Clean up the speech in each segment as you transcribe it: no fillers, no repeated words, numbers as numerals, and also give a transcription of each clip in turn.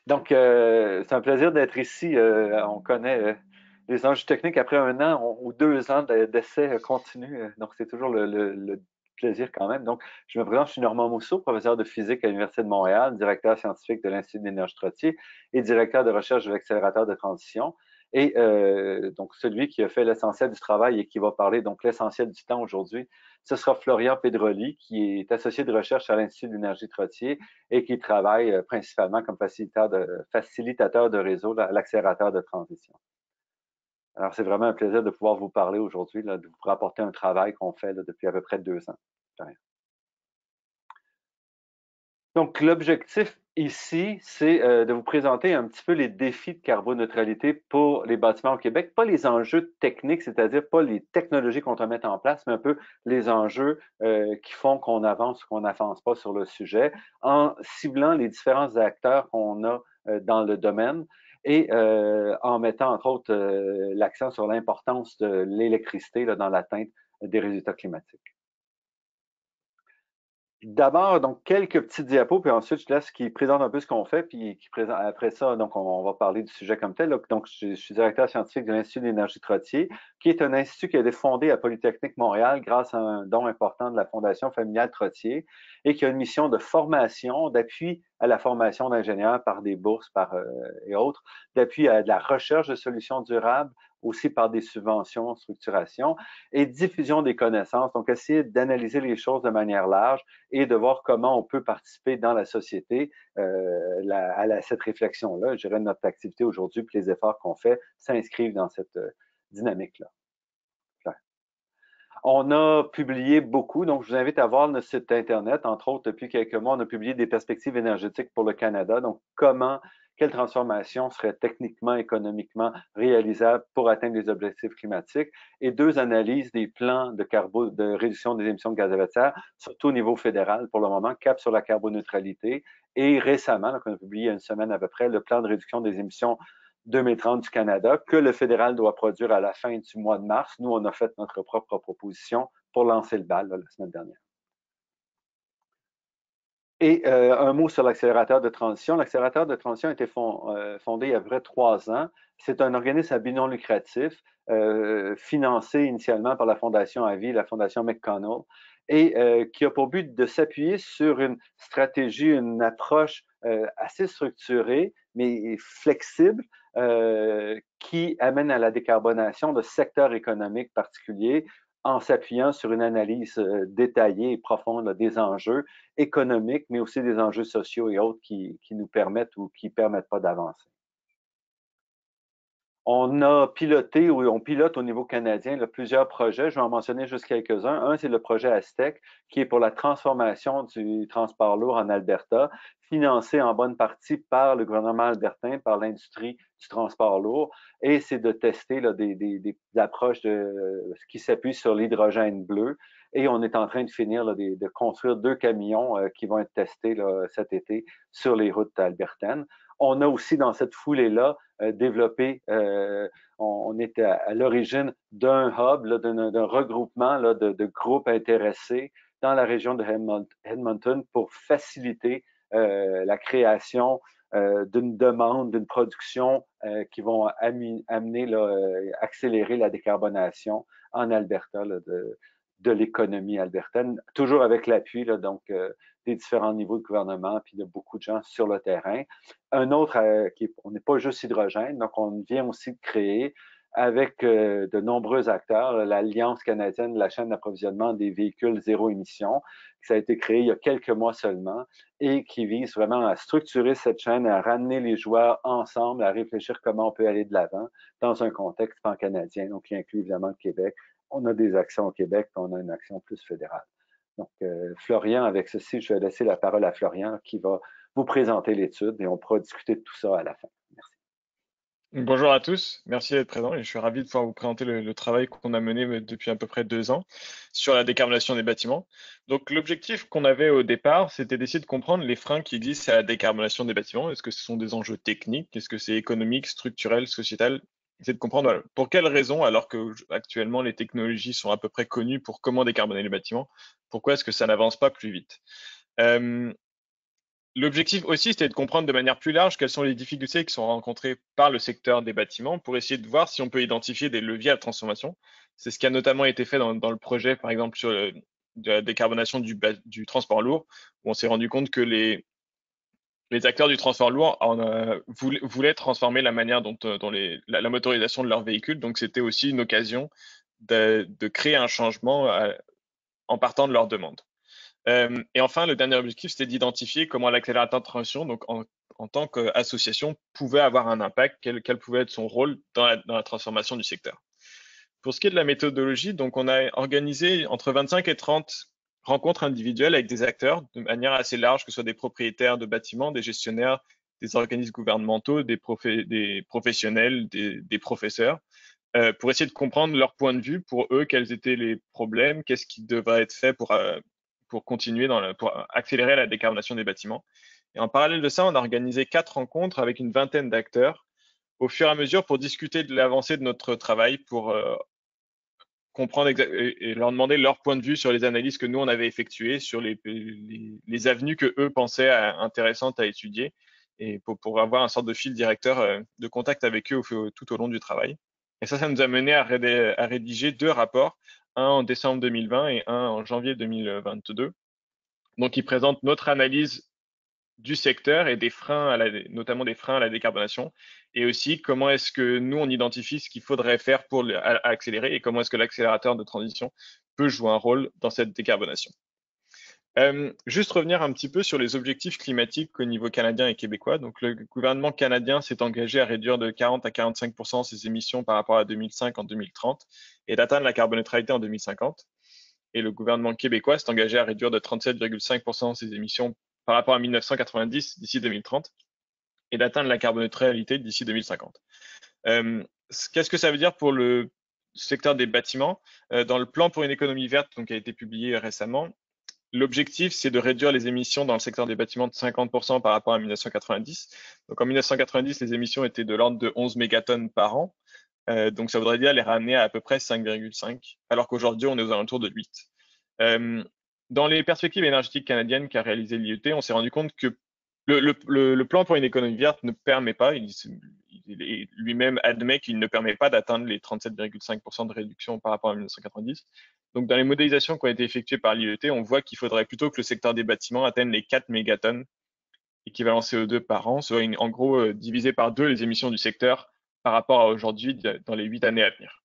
Donc, c'est un plaisir d'être ici. On connaît les enjeux techniques après 1 an ou 2 ans d'essai continu. Donc, c'est toujours le plaisir quand même. Donc, je me présente, je suis Normand Mousseau, professeur de physique à l'Université de Montréal, directeur scientifique de l'Institut d'énergie Trottier et directeur de recherche de l'accélérateur de transition. Et donc, celui qui a fait l'essentiel du travail et qui va parler donc l'essentiel du temps aujourd'hui, ce sera Florian Pedroli, qui est associé de recherche à l'Institut d'énergie Trottier et qui travaille principalement comme facilitateur de réseau à l'accélérateur de transition. Alors, c'est vraiment un plaisir de pouvoir vous parler aujourd'hui, de vous rapporter un travail qu'on fait là, depuis à peu près 2 ans. Donc, l'objectif ici, c'est de vous présenter un petit peu les défis de carboneutralité pour les bâtiments au Québec, pas les enjeux techniques, c'est-à-dire pas les technologies qu'on doit mettre en place, mais un peu les enjeux qui font qu'on avance ou qu'on n'avance pas sur le sujet, en ciblant les différents acteurs qu'on a dans le domaine et en mettant, entre autres, l'accent sur l'importance de l'électricité dans l'atteinte des résultats climatiques. D'abord, donc, quelques petits diapos, puis ensuite, je te laisse qui présente un peu ce qu'on fait, puis qui présente, après ça, donc, on va parler du sujet comme tel. Donc, je suis directeur scientifique de l'Institut d'énergie Trottier, qui est un institut qui a été fondé à Polytechnique Montréal grâce à un don important de la Fondation familiale Trottier et qui a une mission de formation, d'appui à la formation d'ingénieurs par des bourses et autres, d'appui à de la recherche de solutions durables, aussi par des subventions, structuration et diffusion des connaissances. Donc, essayer d'analyser les choses de manière large et de voir comment on peut participer dans la société cette réflexion-là. Je dirais notre activité aujourd'hui puis les efforts qu'on fait s'inscrivent dans cette dynamique-là. On a publié beaucoup, donc je vous invite à voir notre site Internet. Entre autres, depuis quelques mois, on a publié des perspectives énergétiques pour le Canada. Donc, quelle transformation serait techniquement, économiquement réalisable pour atteindre les objectifs climatiques et 2 analyses des plans de réduction des émissions de gaz à effet de serre, surtout au niveau fédéral pour le moment, cap sur la carboneutralité. Et récemment, donc on a publié il y a une semaine à peu près, le plan de réduction des émissions 2030 du Canada que le fédéral doit produire à la fin du mois de mars. Nous, on a fait notre propre proposition pour lancer le bal la semaine dernière. Et un mot sur l'accélérateur de transition. L'accélérateur de transition a été fondé il y a à peu près 3 ans. C'est un organisme à but non lucratif, financé initialement par la Fondation AVI, la Fondation McConnell, et qui a pour but de s'appuyer sur une stratégie, une approche assez structurée, mais flexible, qui amène à la décarbonation de secteurs économiques particuliers en s'appuyant sur une analyse détaillée et profonde des enjeux économiques, mais aussi des enjeux sociaux et autres qui nous permettent ou qui ne permettent pas d'avancer. On pilote au niveau canadien plusieurs projets. Je vais en mentionner juste quelques-uns. Un, c'est le projet Aztec, qui est pour la transformation du transport lourd en Alberta, financé en bonne partie par le gouvernement albertain, par l'industrie du transport lourd. Et c'est de tester des approches qui s'appuient sur l'hydrogène bleu. Et on est en train de finir de construire 2 camions qui vont être testés cet été sur les routes albertaines. On a aussi dans cette foulée-là développé, on est à l'origine d'un hub, d'un regroupement de groupes intéressés dans la région de Edmonton pour faciliter la création d'une demande, d'une production qui vont amener, accélérer la décarbonation en Alberta de l'économie albertaine, toujours avec l'appui donc des différents niveaux de gouvernement puis de beaucoup de gens sur le terrain. Un autre, on n'est pas juste hydrogène, donc on vient aussi de créer avec de nombreux acteurs l'Alliance canadienne de la chaîne d'approvisionnement des véhicules zéro émission, qui a été créé il y a quelques mois seulement et qui vise vraiment à structurer cette chaîne, à ramener les joueurs ensemble, à réfléchir comment on peut aller de l'avant dans un contexte pan-canadien, donc qui inclut évidemment le Québec. On a des actions au Québec, puis on a une action plus fédérale. Donc, Florian, avec ceci, je vais laisser la parole à Florian qui va vous présenter l'étude et on pourra discuter de tout ça à la fin. Merci. Bonjour à tous, merci d'être présent et je suis ravi de pouvoir vous présenter le travail qu'on a mené depuis à peu près 2 ans sur la décarbonation des bâtiments. Donc l'objectif qu'on avait au départ, c'était d'essayer de comprendre les freins qui existent à la décarbonation des bâtiments. Est-ce que ce sont des enjeux techniques? Est-ce que c'est économique, structurel, sociétal? Essayer de comprendre voilà, pour quelles raisons, alors que actuellement les technologies sont à peu près connues pour comment décarboner les bâtiments, pourquoi est-ce que ça n'avance pas plus vite? L'objectif aussi, c'était de comprendre de manière plus large quelles sont les difficultés qui sont rencontrées par le secteur des bâtiments pour essayer de voir si on peut identifier des leviers à la transformation. C'est ce qui a notamment été fait dans le projet, par exemple, sur de la décarbonation du transport lourd, où on s'est rendu compte que les acteurs du transport lourd voulaient transformer la manière dont la motorisation de leurs véhicules. Donc, c'était aussi une occasion de créer un changement en partant de leurs demandes. Et enfin, le dernier objectif, c'était d'identifier comment l'accélérateur de transition, donc en tant qu'association, pouvait avoir un impact, quel pouvait être son rôle dans la transformation du secteur. Pour ce qui est de la méthodologie, donc on a organisé entre 25 et 30 rencontres individuelles avec des acteurs de manière assez large, que ce soit des propriétaires de bâtiments, des gestionnaires, des organismes gouvernementaux, des professionnels, des professeurs, pour essayer de comprendre leur point de vue, pour eux, quels étaient les problèmes, qu'est-ce qui devrait être fait pour continuer pour accélérer la décarbonation des bâtiments. Et en parallèle de ça, on a organisé 4 rencontres avec une vingtaine d'acteurs au fur et à mesure pour discuter de l'avancée de notre travail, pour comprendre et leur demander leur point de vue sur les analyses que nous, on avait effectuées, sur les avenues que eux pensaient intéressantes à étudier, et pour avoir un sorte de fil directeur de contact avec eux tout au long du travail. Et ça nous a mené à rédiger 2 rapports, un en décembre 2020 et un en janvier 2022. Donc, ils présentent notre analyse du secteur et des freins, notamment des freins à la décarbonation, et aussi comment est-ce que nous, on identifie ce qu'il faudrait faire pour accélérer et comment est-ce que l'accélérateur de transition peut jouer un rôle dans cette décarbonation. Juste revenir un petit peu sur les objectifs climatiques au niveau canadien et québécois. Donc, le gouvernement canadien s'est engagé à réduire de 40 à 45% ses émissions par rapport à 2005 en 2030 et d'atteindre la carboneutralité en 2050. Et le gouvernement québécois s'est engagé à réduire de 37,5% ses émissions par rapport à 1990 d'ici 2030 et d'atteindre la carboneutralité d'ici 2050. Qu'est-ce que ça veut dire pour le secteur des bâtiments? Dans le plan pour une économie verte, donc, qui a été publié récemment, l'objectif, c'est de réduire les émissions dans le secteur des bâtiments de 50% par rapport à 1990. Donc, en 1990, les émissions étaient de l'ordre de 11 mégatonnes par an. Donc, ça voudrait dire les ramener à peu près 5,5, alors qu'aujourd'hui, on est aux alentours de 8. Dans les perspectives énergétiques canadiennes qu'a réalisé l'IET, on s'est rendu compte que le plan pour une économie verte ne permet pas, il lui-même admet qu'il ne permet pas d'atteindre les 37,5% de réduction par rapport à 1990. Donc, dans les modélisations qui ont été effectuées par l'IET, on voit qu'il faudrait plutôt que le secteur des bâtiments atteigne les 4 mégatonnes équivalent CO2 par an, soit en gros divisé par 2 les émissions du secteur par rapport à aujourd'hui dans les 8 années à venir.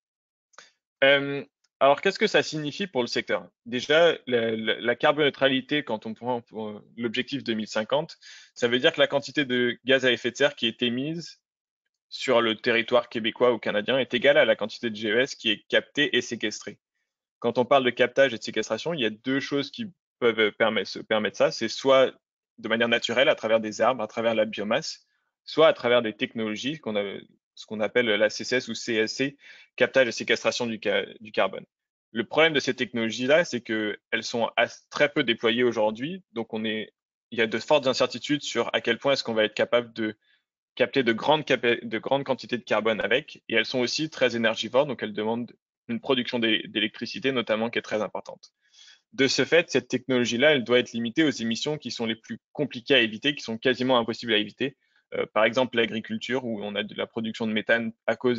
Alors, qu'est-ce que ça signifie pour le secteur? Déjà, la carboneutralité, quand on prend l'objectif 2050, ça veut dire que la quantité de gaz à effet de serre qui est émise sur le territoire québécois ou canadien est égale à la quantité de GES qui est captée et séquestrée. Quand on parle de captage et de séquestration, il y a 2 choses qui peuvent se permettre ça. C'est soit de manière naturelle, à travers des arbres, à travers la biomasse, soit à travers des technologies, ce qu'on appelle la CCS ou CSC, captage et séquestration du carbone. Le problème de ces technologies-là, c'est qu'elles sont très peu déployées aujourd'hui. Donc, il y a de fortes incertitudes sur à quel point est-ce qu'on va être capable de capter de grandes quantités de carbone avec. Et elles sont aussi très énergivores, donc elles demandent une production d'électricité notamment qui est très importante. De ce fait, cette technologie-là, elle doit être limitée aux émissions qui sont les plus compliquées à éviter, qui sont quasiment impossibles à éviter. Par exemple, l'agriculture, où on a de la production de méthane à cause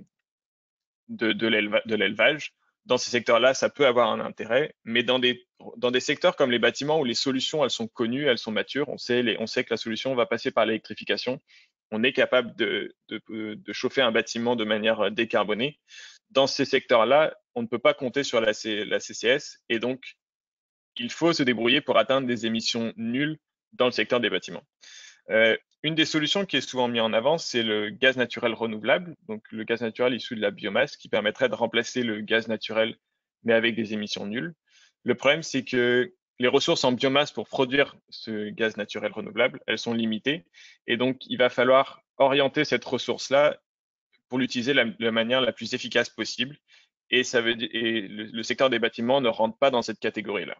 de l'élevage. Dans ces secteurs-là, ça peut avoir un intérêt, mais dans des secteurs comme les bâtiments où les solutions, elles sont connues, elles sont matures, on sait que la solution va passer par l'électrification, on est capable de chauffer un bâtiment de manière décarbonée. Dans ces secteurs-là, on ne peut pas compter sur la CCS et donc il faut se débrouiller pour atteindre des émissions nulles dans le secteur des bâtiments. Une des solutions qui est souvent mise en avant, c'est le gaz naturel renouvelable, donc le gaz naturel issu de la biomasse qui permettrait de remplacer le gaz naturel mais avec des émissions nulles. Le problème, c'est que les ressources en biomasse pour produire ce gaz naturel renouvelable, elles sont limitées et donc il va falloir orienter cette ressource-là pour l'utiliser de la manière la plus efficace possible et le secteur des bâtiments ne rentre pas dans cette catégorie-là.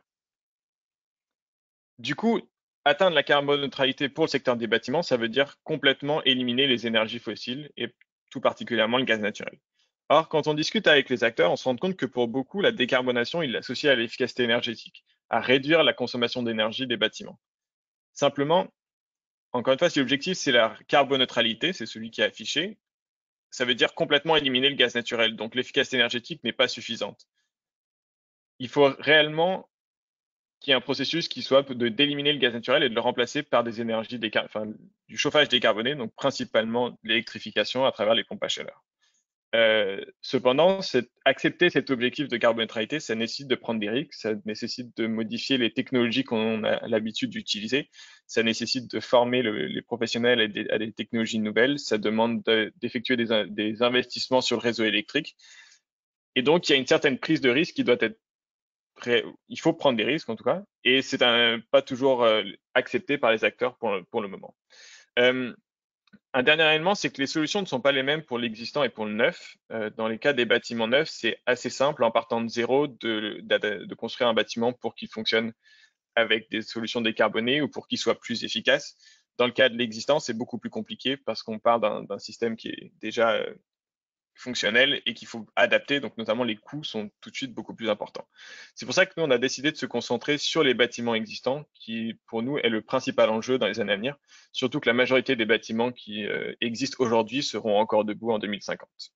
Du coup, atteindre la carboneutralité pour le secteur des bâtiments, ça veut dire complètement éliminer les énergies fossiles et tout particulièrement le gaz naturel. Or, quand on discute avec les acteurs, on se rend compte que pour beaucoup, la décarbonation, il l'associe à l'efficacité énergétique, à réduire la consommation d'énergie des bâtiments. Simplement, encore une fois, si l'objectif c'est la carboneutralité, c'est celui qui est affiché, ça veut dire complètement éliminer le gaz naturel. Donc l'efficacité énergétique n'est pas suffisante. Il faut réellement qu'il y ait un processus qui soit d'éliminer le gaz naturel et de le remplacer par des énergies du chauffage décarboné, donc principalement l'électrification à travers les pompes à chaleur. Cependant, accepter cet objectif de carboneutralité, ça nécessite de prendre des risques, ça nécessite de modifier les technologies qu'on a l'habitude d'utiliser, ça nécessite de former les professionnels à des technologies nouvelles, ça demande d'effectuer des investissements sur le réseau électrique. Et donc, il y a une certaine prise de risque qui doit être il faut prendre des risques en tout cas, et c'est pas toujours accepté par les acteurs pour le moment. Un dernier élément, c'est que les solutions ne sont pas les mêmes pour l'existant et pour le neuf. Dans les cas des bâtiments neufs, c'est assez simple en partant de zéro de construire un bâtiment pour qu'il fonctionne avec des solutions décarbonées ou pour qu'il soit plus efficace. Dans le cas de l'existant, c'est beaucoup plus compliqué parce qu'on part d'un système qui est déjà fonctionnel et qu'il faut adapter. Donc, notamment, les coûts sont tout de suite beaucoup plus importants. C'est pour ça que nous, on a décidé de se concentrer sur les bâtiments existants, qui, pour nous, est le principal enjeu dans les années à venir. Surtout que la majorité des bâtiments qui existent aujourd'hui seront encore debout en 2050.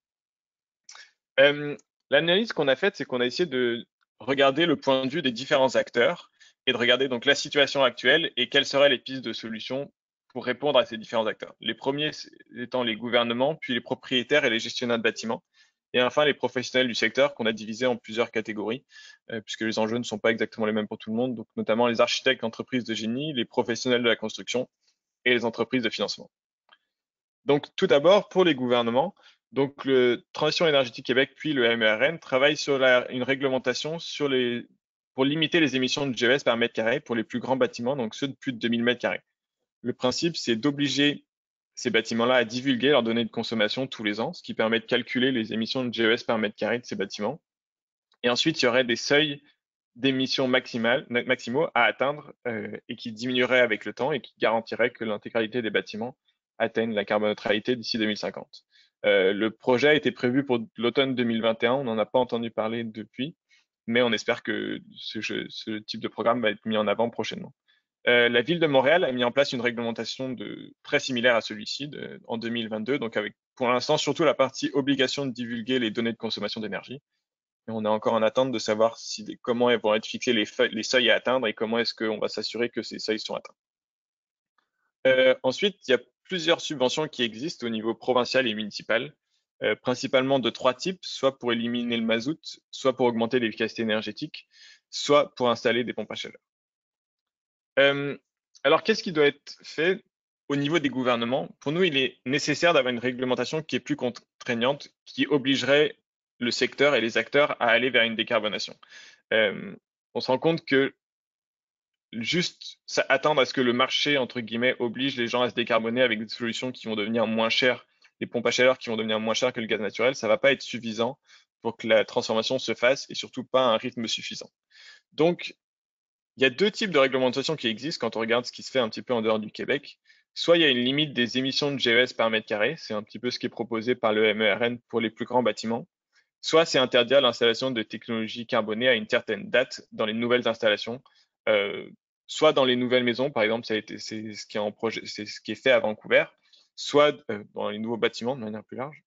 L'analyse qu'on a faite, c'est qu'on a essayé de regarder le point de vue des différents acteurs et de regarder donc la situation actuelle et quelles seraient les pistes de solutions pour répondre à ces différents acteurs. Les premiers étant les gouvernements, puis les propriétaires et les gestionnaires de bâtiments, et enfin les professionnels du secteur qu'on a divisé en plusieurs catégories, puisque les enjeux ne sont pas exactement les mêmes pour tout le monde, donc notamment les architectes, entreprises de génie, les professionnels de la construction et les entreprises de financement. Donc tout d'abord, pour les gouvernements, donc le Transition énergétique Québec puis le MERN travaillent sur une réglementation pour limiter les émissions de GES par mètre carré pour les plus grands bâtiments, donc ceux de plus de 2000 mètres carrés. Le principe, c'est d'obliger ces bâtiments-là à divulguer leurs données de consommation tous les ans, ce qui permet de calculer les émissions de GES par mètre carré de ces bâtiments. Et ensuite, il y aurait des seuils d'émissions maximaux à atteindre et qui diminueraient avec le temps et qui garantiraient que l'intégralité des bâtiments atteignent la carboneutralité d'ici 2050. Le projet a été prévu pour l'automne 2021, on n'en a pas entendu parler depuis, mais on espère que ce type de programme va être mis en avant prochainement. La ville de Montréal a mis en place une réglementation très similaire à celui-ci en 2022, donc avec pour l'instant surtout la partie obligation de divulguer les données de consommation d'énergie. Et on est encore en attente de savoir comment vont être fixés les seuils à atteindre et comment est-ce qu'on va s'assurer que ces seuils sont atteints. Ensuite, il y a plusieurs subventions qui existent au niveau provincial et municipal, principalement de trois types, soit pour éliminer le mazout, soit pour augmenter l'efficacité énergétique, soit pour installer des pompes à chaleur. Alors, qu'est-ce qui doit être fait au niveau des gouvernements? Pour nous, il est nécessaire d'avoir une réglementation qui est plus contraignante, qui obligerait le secteur et les acteurs à aller vers une décarbonation. On se rend compte que juste attendre à ce que le marché, entre guillemets, oblige les gens à se décarboner avec des solutions qui vont devenir moins chères, des pompes à chaleur qui vont devenir moins chères que le gaz naturel, ça va pas être suffisant pour que la transformation se fasse et surtout pas à un rythme suffisant. Donc, il y a deux types de réglementation qui existent quand on regarde ce qui se fait un petit peu en dehors du Québec. Soit il y a une limite des émissions de GES par mètre carré, c'est un petit peu ce qui est proposé par le MERN pour les plus grands bâtiments. Soit c'est interdire l'installation de technologies carbonées à une certaine date dans les nouvelles installations, soit dans les nouvelles maisons, par exemple, c'est ce qui est en projet, c'est ce qui est fait à Vancouver, soit dans les nouveaux bâtiments de manière plus large,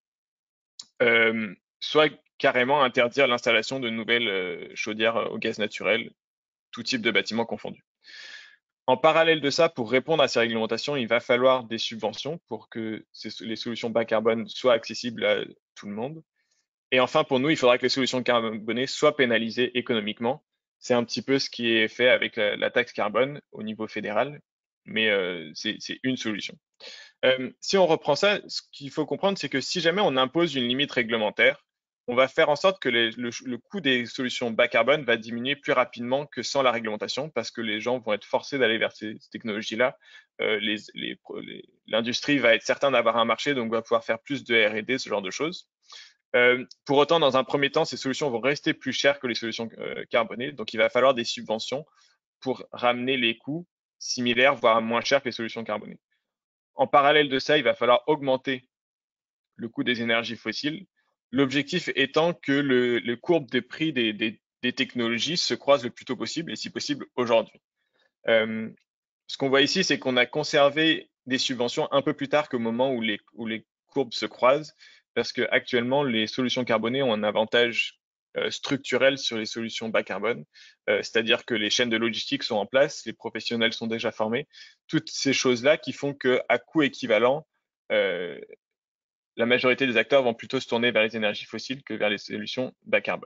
soit carrément interdire l'installation de nouvelles chaudières au gaz naturel, tout type de bâtiment confondu. En parallèle de ça, pour répondre à ces réglementations, il va falloir des subventions pour que les solutions bas carbone soient accessibles à tout le monde. Et enfin, pour nous, il faudra que les solutions carbonées soient pénalisées économiquement. C'est un petit peu ce qui est fait avec la taxe carbone au niveau fédéral, mais c'est une solution. Si on reprend ça, ce qu'il faut comprendre, c'est que si jamais on impose une limite réglementaire, on va faire en sorte que le coût des solutions bas carbone va diminuer plus rapidement que sans la réglementation, parce que les gens vont être forcés d'aller vers ces technologies-là. L'industrie va être certaine d'avoir un marché, donc va pouvoir faire plus de R&D, ce genre de choses. Pour autant, dans un premier temps, ces solutions vont rester plus chères que les solutions carbonées, donc il va falloir des subventions pour ramener les coûts similaires, voire moins chers que les solutions carbonées. En parallèle de ça, il va falloir augmenter le coût des énergies fossiles, l'objectif étant que le courbe de prix des technologies se croise le plus tôt possible, et si possible aujourd'hui. ce qu'on voit ici, c'est qu'on a conservé des subventions un peu plus tard qu'au moment où les courbes se croisent, parce que actuellement, les solutions carbonées ont un avantage structurel sur les solutions bas carbone, c'est-à-dire que les chaînes de logistique sont en place, les professionnels sont déjà formés, toutes ces choses-là qui font qu'à coût équivalent, euh, la majorité des acteurs vont plutôt se tourner vers les énergies fossiles que vers les solutions bas carbone.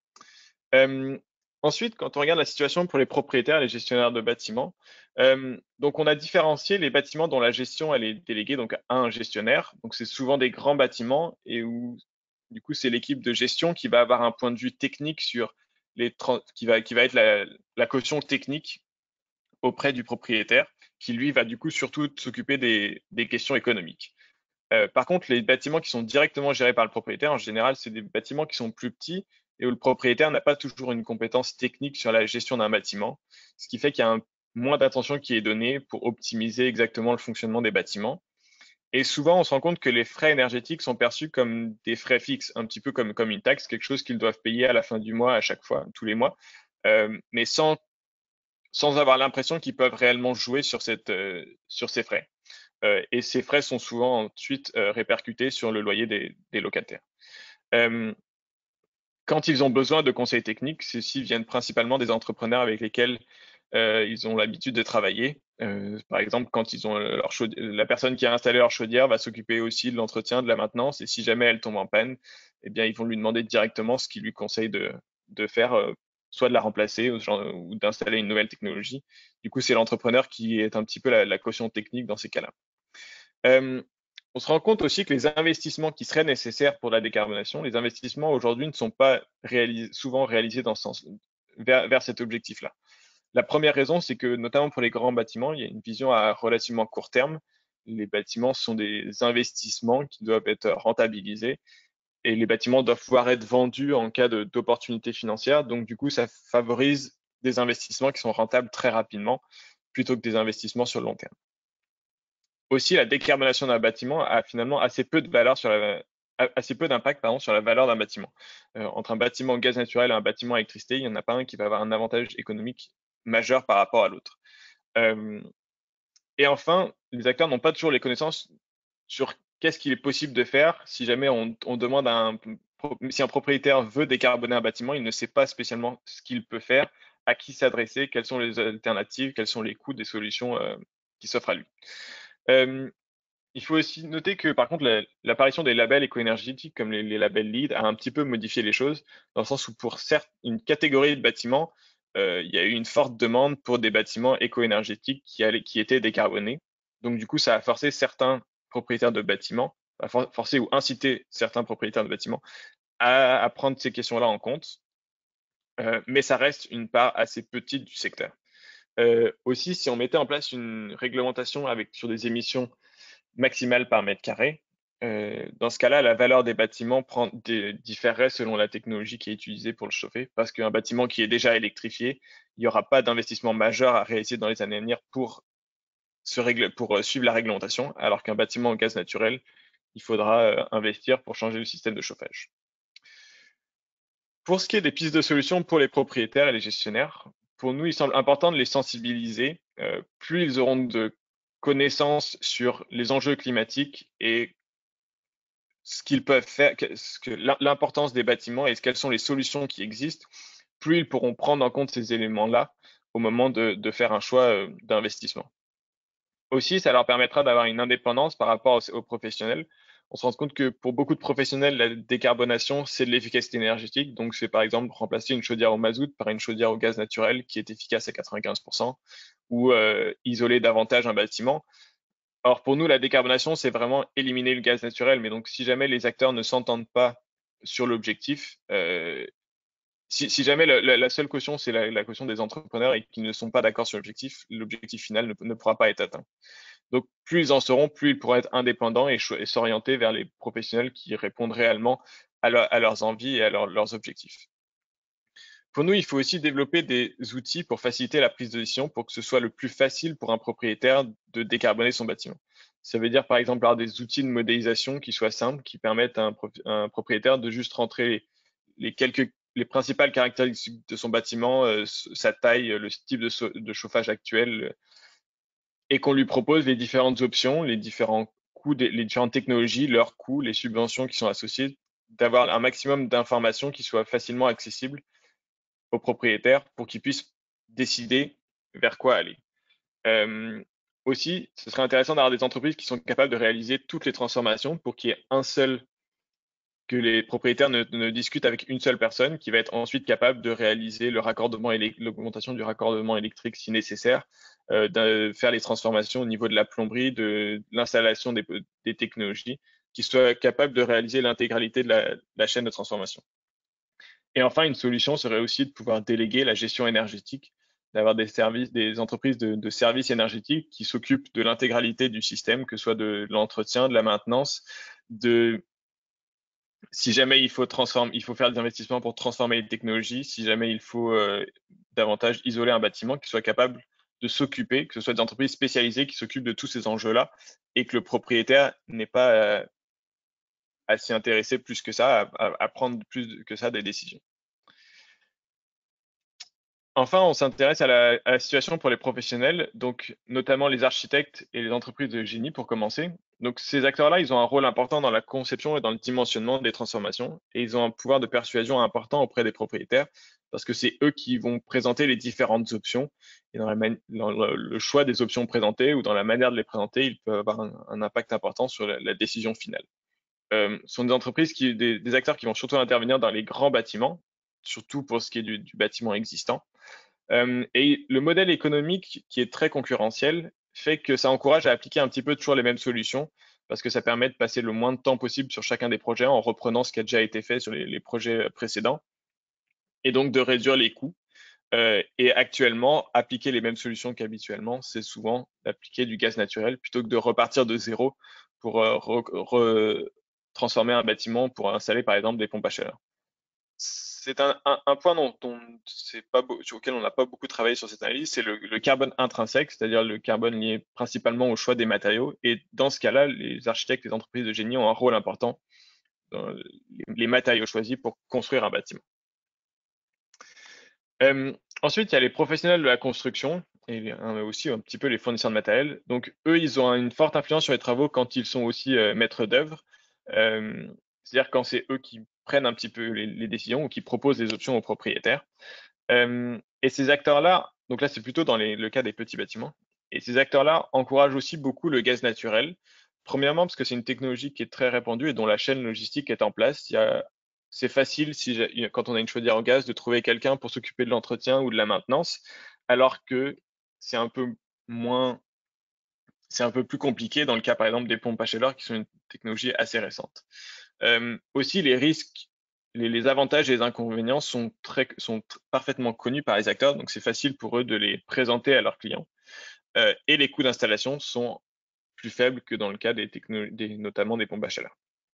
Euh, Ensuite, quand on regarde la situation pour les propriétaires, les gestionnaires de bâtiments, donc on a différencié les bâtiments dont la gestion elle est déléguée donc à un gestionnaire. Donc c'est souvent des grands bâtiments et où du coup c'est l'équipe de gestion qui va avoir un point de vue technique sur qui va être la caution technique auprès du propriétaire, qui lui va du coup surtout s'occuper des questions économiques. Par contre, les bâtiments qui sont directement gérés par le propriétaire, en général, c'est des bâtiments qui sont plus petits et où le propriétaire n'a pas toujours une compétence technique sur la gestion d'un bâtiment, ce qui fait qu'il y a moins d'attention qui est donnée pour optimiser exactement le fonctionnement des bâtiments. Et souvent, on se rend compte que les frais énergétiques sont perçus comme des frais fixes, un petit peu comme une taxe, quelque chose qu'ils doivent payer à la fin du mois, à chaque fois, tous les mois, mais sans avoir l'impression qu'ils peuvent réellement jouer sur ces frais. Et ces frais sont souvent ensuite répercutés sur le loyer des locataires. Euh, Quand ils ont besoin de conseils techniques, ceux-ci viennent principalement des entrepreneurs avec lesquels ils ont l'habitude de travailler. Par exemple, quand ils ont la personne qui a installé leur chaudière va s'occuper aussi de l'entretien, de la maintenance, et si jamais elle tombe en panne, eh bien, ils vont lui demander directement ce qu'il lui conseille de faire, soit de la remplacer ou d'installer une nouvelle technologie. Du coup, c'est l'entrepreneur qui est un petit peu la caution technique dans ces cas-là. Euh, on se rend compte aussi que les investissements qui seraient nécessaires pour la décarbonation, les investissements aujourd'hui ne sont pas souvent réalisés dans ce sens, vers cet objectif-là. La première raison, c'est que notamment pour les grands bâtiments, il y a une vision à relativement court terme. Les bâtiments sont des investissements qui doivent être rentabilisés et les bâtiments doivent pouvoir être vendus en cas d'opportunité financière. Donc, du coup, ça favorise des investissements qui sont rentables très rapidement plutôt que des investissements sur le long terme. Aussi, la décarbonation d'un bâtiment a finalement assez peu de valeur assez peu d'impact sur la valeur d'un bâtiment. Entre un bâtiment au gaz naturel et un bâtiment à électricité, il n'y en a pas un qui va avoir un avantage économique majeur par rapport à l'autre. Euh, et enfin, les acteurs n'ont pas toujours les connaissances sur qu'est-ce qu'il est possible de faire si jamais on demande si un propriétaire veut décarboner un bâtiment, il ne sait pas spécialement ce qu'il peut faire, à qui s'adresser, quelles sont les alternatives, quels sont les coûts des solutions qui s'offrent à lui. Euh, il faut aussi noter que, par contre, l'apparition des labels éco-énergétiques, comme les labels LEED, a un petit peu modifié les choses, dans le sens où pour certes une catégorie de bâtiments, il y a eu une forte demande pour des bâtiments éco-énergétiques qui étaient décarbonés. Donc, du coup, ça a forcé certains propriétaires de bâtiments, forcé ou incité certains propriétaires de bâtiments à prendre ces questions-là en compte. Mais ça reste une part assez petite du secteur. Aussi, si on mettait en place une réglementation sur des émissions maximale par mètre carré. Dans ce cas-là, la valeur des bâtiments différerait selon la technologie qui est utilisée pour le chauffer, parce qu'un bâtiment qui est déjà électrifié, il n'y aura pas d'investissement majeur à réaliser dans les années à venir pour suivre la réglementation, alors qu'un bâtiment au gaz naturel, il faudra investir pour changer le système de chauffage. Pour ce qui est des pistes de solutions pour les propriétaires et les gestionnaires, pour nous, il semble important de les sensibiliser. Plus ils auront de connaissances sur les enjeux climatiques et ce qu'ils peuvent faire, l'importance des bâtiments et quelles sont les solutions qui existent, plus ils pourront prendre en compte ces éléments-là au moment de faire un choix d'investissement. Aussi, ça leur permettra d'avoir une indépendance par rapport aux professionnels. On se rend compte que pour beaucoup de professionnels, la décarbonation, c'est de l'efficacité énergétique. Donc, c'est par exemple remplacer une chaudière au mazout par une chaudière au gaz naturel qui est efficace à 95% ou isoler davantage un bâtiment. Or, pour nous, la décarbonation, c'est vraiment éliminer le gaz naturel. Mais donc, si jamais les acteurs ne s'entendent pas sur l'objectif, si jamais la seule caution, c'est la caution des entrepreneurs et qu'ils ne sont pas d'accord sur l'objectif final ne pourra pas être atteint. Donc, plus ils en seront, plus ils pourront être indépendants et s'orienter vers les professionnels qui répondent réellement à leurs envies et à leurs objectifs. Pour nous, il faut aussi développer des outils pour faciliter la prise de décision pour que ce soit le plus facile pour un propriétaire de décarboner son bâtiment. Ça veut dire, par exemple, avoir des outils de modélisation qui soient simples, qui permettent à un propriétaire de juste rentrer les principales caractéristiques de son bâtiment, sa taille, le type de chauffage actuel, et qu'on lui propose les différentes options, les différents coûts, les différentes technologies, leurs coûts, les subventions qui sont associées, d'avoir un maximum d'informations qui soient facilement accessibles aux propriétaires pour qu'ils puissent décider vers quoi aller. Euh, Aussi, ce serait intéressant d'avoir des entreprises qui sont capables de réaliser toutes les transformations pour qu'il y ait que les propriétaires ne discutent avec une seule personne qui va être ensuite capable de réaliser le raccordement l'augmentation du raccordement électrique si nécessaire, de faire les transformations au niveau de la plomberie, de l'installation des technologies, qui soient capables de réaliser l'intégralité de la chaîne de transformation. Et enfin, une solution serait aussi de pouvoir déléguer la gestion énergétique, d'avoir des entreprises de services énergétiques qui s'occupent de l'intégralité du système, que ce soit de l'entretien, de la maintenance, de si jamais il faut faire des investissements pour transformer les technologies, si jamais il faut davantage isoler un bâtiment, qui soit capable de s'occuper, que ce soit des entreprises spécialisées qui s'occupent de tous ces enjeux-là, et que le propriétaire n'est pas à s'y intéresser plus que ça, à prendre plus que ça des décisions. Enfin, on s'intéresse à la situation pour les professionnels, donc notamment les architectes et les entreprises de génie pour commencer. Donc ces acteurs-là, ils ont un rôle important dans la conception et dans le dimensionnement des transformations, et ils ont un pouvoir de persuasion important auprès des propriétaires, parce que c'est eux qui vont présenter les différentes options, et dans le choix des options présentées ou dans la manière de les présenter, ils peuvent avoir un impact important sur la décision finale. Ce sont des entreprises des acteurs qui vont surtout intervenir dans les grands bâtiments, surtout pour ce qui est du bâtiment existant. Et le modèle économique qui est très concurrentiel fait que ça encourage à appliquer un petit peu toujours les mêmes solutions parce que ça permet de passer le moins de temps possible sur chacun des projets en reprenant ce qui a déjà été fait sur les projets précédents et donc de réduire les coûts. Et actuellement, appliquer les mêmes solutions qu'habituellement, c'est souvent d'appliquer du gaz naturel plutôt que de repartir de zéro pour transformer un bâtiment pour installer par exemple des pompes à chaleur. C'est un point sur lequel on n'a pas beaucoup travaillé sur cette analyse, c'est le carbone intrinsèque, c'est-à-dire le carbone lié principalement au choix des matériaux. Et dans ce cas-là, les architectes, les entreprises de génie ont un rôle important dans les matériaux choisis pour construire un bâtiment. Ensuite, il y a les professionnels de la construction et aussi un petit peu les fournisseurs de matériel. Donc, eux, ils ont une forte influence sur les travaux quand ils sont aussi maîtres d'œuvre. C'est-à-dire quand c'est eux qui prennent un petit peu les décisions ou qui proposent les options aux propriétaires. Et ces acteurs-là, donc là, c'est plutôt dans le cas des petits bâtiments. Et ces acteurs-là encouragent aussi beaucoup le gaz naturel. Premièrement, parce que c'est une technologie qui est très répandue et dont la chaîne logistique est en place. C'est facile, quand on a une chaudière au gaz, de trouver quelqu'un pour s'occuper de l'entretien ou de la maintenance, alors que c'est un peu moins, c'est un peu plus compliqué dans le cas, par exemple, des pompes à chaleur, qui sont une technologie assez récente. Aussi, les risques, les avantages et les inconvénients sont parfaitement connus par les acteurs, donc c'est facile pour eux de les présenter à leurs clients. Et les coûts d'installation sont plus faibles que dans le cas notamment des pompes à chaleur.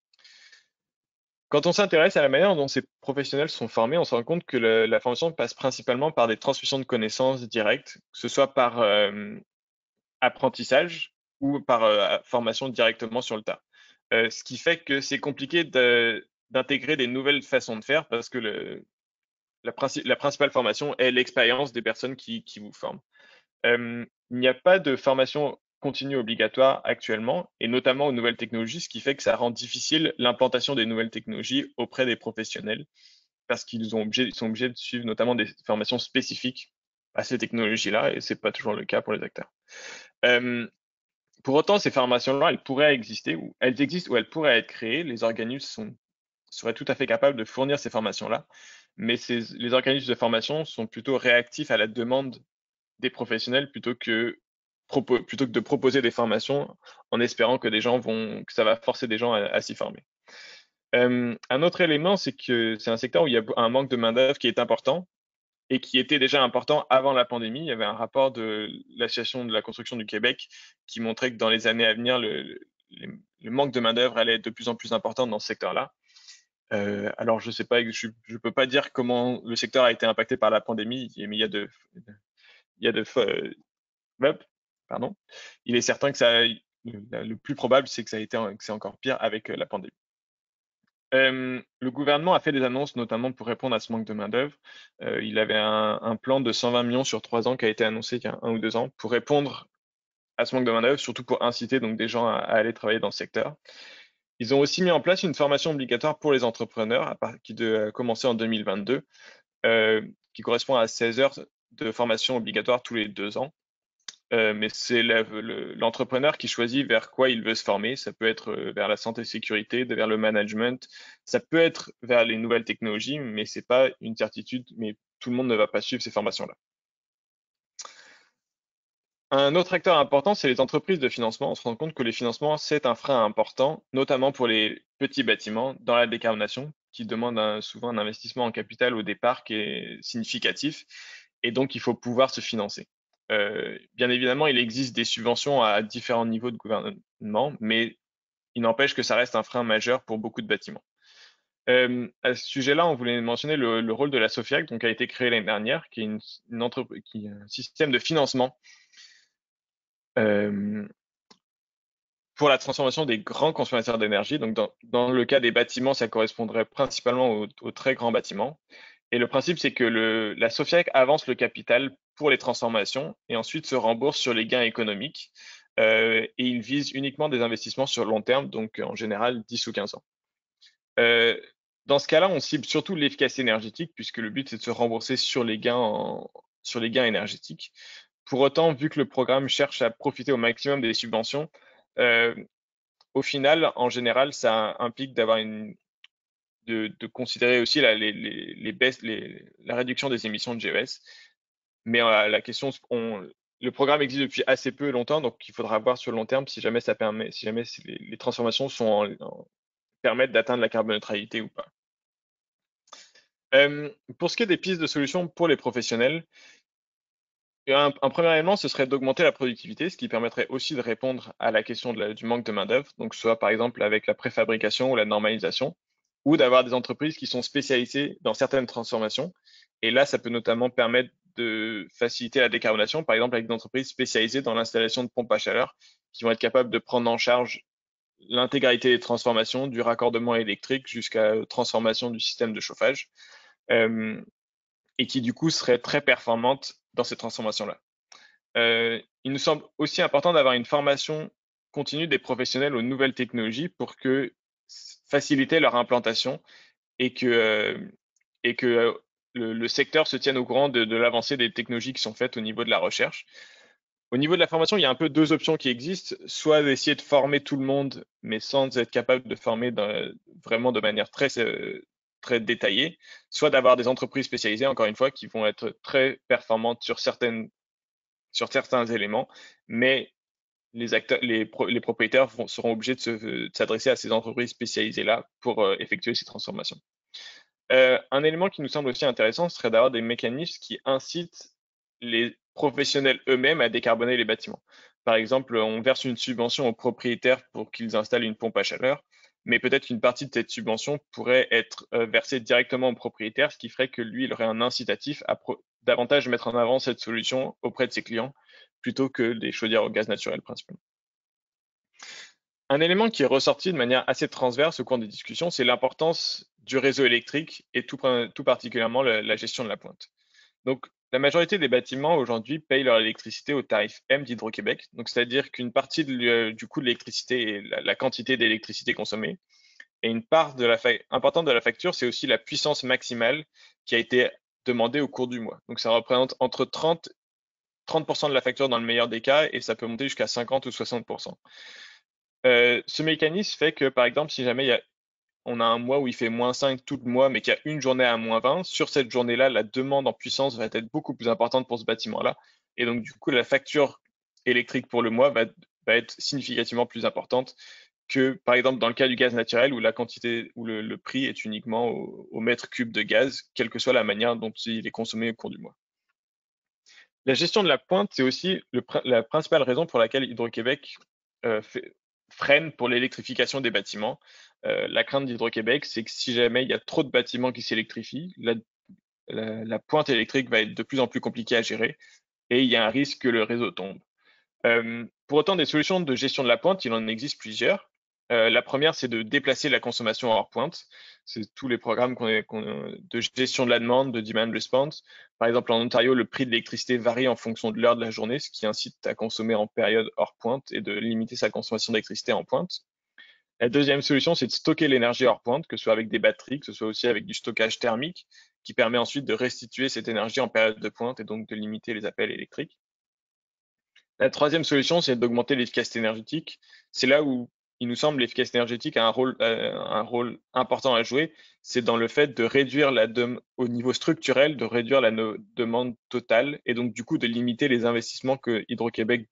Quand on s'intéresse à la manière dont ces professionnels sont formés, on se rend compte que la formation passe principalement par des transmissions de connaissances directes, que ce soit par apprentissage ou par formation directement sur le tas. Ce qui fait que c'est compliqué d'intégrer des nouvelles façons de faire parce que la principale formation est l'expérience des personnes qui vous forment. Il n'y a pas de formation continue obligatoire actuellement, et notamment aux nouvelles technologies, ce qui fait que ça rend difficile l'implantation des nouvelles technologies auprès des professionnels, parce qu'ils sont obligés de suivre notamment des formations spécifiques à ces technologies-là, et c'est pas toujours le cas pour les acteurs. Pour autant, ces formations-là, elles pourraient exister, ou elles existent, ou elles pourraient être créées. Les organismes seraient tout à fait capables de fournir ces formations-là, mais les organismes de formation sont plutôt réactifs à la demande des professionnels plutôt que de proposer des formations en espérant que que ça va forcer des gens à s'y former. Un autre élément, c'est que c'est un secteur où il y a un manque de main-d'œuvre qui est important et qui était déjà important avant la pandémie. Il y avait un rapport de l'Association de la construction du Québec qui montrait que dans les années à venir, le manque de main-d'œuvre allait être de plus en plus important dans ce secteur-là. Alors, je sais pas, je peux pas dire comment le secteur a été impacté par la pandémie, mais pardon. Il est certain que le plus probable, c'est que c'est encore pire avec la pandémie. Le gouvernement a fait des annonces, notamment pour répondre à ce manque de main-d'œuvre. Il avait un plan de 120 millions sur 3 ans qui a été annoncé il y a 1 ou 2 ans pour répondre à ce manque de main-d'œuvre, surtout pour inciter donc des gens à aller travailler dans ce secteur. Ils ont aussi mis en place une formation obligatoire pour les entrepreneurs qui doit commencer en 2022, qui correspond à 16 heures de formation obligatoire tous les 2 ans. Mais c'est l'entrepreneur qui choisit vers quoi il veut se former. Ça peut être vers la santé et sécurité, vers le management, ça peut être vers les nouvelles technologies, mais c'est pas une certitude, mais tout le monde ne va pas suivre ces formations-là. Un autre acteur important, c'est les entreprises de financement. On se rend compte que les financements, c'est un frein important, notamment pour les petits bâtiments dans la décarbonation, qui demandent souvent un investissement en capital au départ qui est significatif, et donc il faut pouvoir se financer. Bien évidemment, il existe des subventions à différents niveaux de gouvernement, mais il n'empêche que ça reste un frein majeur pour beaucoup de bâtiments. À ce sujet-là, on voulait mentionner le rôle de la SOFIAC, donc, qui a été créée l'année dernière, qui est un système de financement euh, pour la transformation des grands consommateurs d'énergie. Donc, dans le cas des bâtiments, ça correspondrait principalement aux très grands bâtiments. Et le principe, c'est que la SOFIAC avance le capital pour les transformations et ensuite se rembourse sur les gains économiques. Et il vise uniquement des investissements sur le long terme, donc en général 10 ou 15 ans. Dans ce cas-là, on cible surtout l'efficacité énergétique, puisque le but, c'est de se rembourser sur les gains énergétiques. Pour autant, vu que le programme cherche à profiter au maximum des subventions, euh, au final, en général, ça implique de considérer aussi les baisses, la réduction des émissions de GES. Mais la question, le programme existe depuis assez peu longtemps, donc il faudra voir sur le long terme si jamais les transformations permettent d'atteindre la carboneutralité ou pas. Pour ce qui est des pistes de solutions pour les professionnels, un premier élément, ce serait d'augmenter la productivité, ce qui permettrait aussi de répondre à la question du manque de main-d'œuvre, donc soit par exemple avec la préfabrication ou la normalisation, ou d'avoir des entreprises qui sont spécialisées dans certaines transformations. Et là, ça peut notamment permettre de faciliter la décarbonation, par exemple avec des entreprises spécialisées dans l'installation de pompes à chaleur, qui vont être capables de prendre en charge l'intégralité des transformations, du raccordement électrique jusqu'à la transformation du système de chauffage. Et qui du coup serait très performante dans ces transformations-là. Il nous semble aussi important d'avoir une formation continue des professionnels aux nouvelles technologies pour faciliter leur implantation et que le secteur se tienne au courant de l'avancée des technologies qui sont faites au niveau de la recherche. Au niveau de la formation, il y a un peu deux options qui existent, soit d'essayer de former tout le monde, mais sans être capable de former vraiment de manière très détaillée, soit d'avoir des entreprises spécialisées, encore une fois, qui vont être très performantes sur certains éléments, mais les propriétaires seront obligés de s'adresser à ces entreprises spécialisées-là pour effectuer ces transformations. Un élément qui nous semble aussi intéressant serait d'avoir des mécanismes qui incitent les professionnels eux-mêmes à décarboner les bâtiments. Par exemple, on verse une subvention aux propriétaires pour qu'ils installent une pompe à chaleur, mais peut-être qu'une partie de cette subvention pourrait être versée directement au propriétaire, ce qui ferait que lui, il aurait un incitatif à davantage mettre en avant cette solution auprès de ses clients, plutôt que des chaudières au gaz naturel principalement. Un élément qui est ressorti de manière assez transverse au cours des discussions, c'est l'importance du réseau électrique et tout particulièrement la gestion de la pointe. Donc, la majorité des bâtiments aujourd'hui payent leur électricité au tarif M d'Hydro-Québec. Donc, c'est-à-dire qu'une partie du coût de l'électricité est la quantité d'électricité consommée. Et une part importante de la facture, c'est aussi la puissance maximale qui a été demandée au cours du mois. Donc, ça représente entre 30% de la facture dans le meilleur des cas et ça peut monter jusqu'à 50 ou 60%. Ce mécanisme fait que, par exemple, si jamais on a un mois où il fait -5 tout le mois, mais qu'il y a une journée à -20, sur cette journée-là, la demande en puissance va être beaucoup plus importante pour ce bâtiment-là. Et donc, du coup, la facture électrique pour le mois va être significativement plus importante que, par exemple, dans le cas du gaz naturel, où la quantité, où le prix est uniquement au mètre cube de gaz, quelle que soit la manière dont il est consommé au cours du mois. La gestion de la pointe, c'est aussi la principale raison pour laquelle Hydro-Québec freine pour l'électrification des bâtiments. La crainte d'Hydro-Québec, c'est que si jamais il y a trop de bâtiments qui s'électrifient, la pointe électrique va être de plus en plus compliquée à gérer et il y a un risque que le réseau tombe. Pour autant, des solutions de gestion de la pointe, il en existe plusieurs. La première, c'est de déplacer la consommation hors pointe. C'est tous les programmes de gestion de la demande, de demand response. Par exemple, en Ontario, le prix de l'électricité varie en fonction de l'heure de la journée, ce qui incite à consommer en période hors pointe et de limiter sa consommation d'électricité en pointe. La deuxième solution, c'est de stocker l'énergie hors pointe, que ce soit avec des batteries, que ce soit aussi avec du stockage thermique, qui permet ensuite de restituer cette énergie en période de pointe et donc de limiter les appels électriques. La troisième solution, c'est d'augmenter l'efficacité énergétique. C'est là où il nous semble l'efficacité énergétique a un rôle important à jouer. C'est dans le fait de réduire au niveau structurel, de réduire la demande totale et donc du coup de limiter les investissements que Hydro-Québec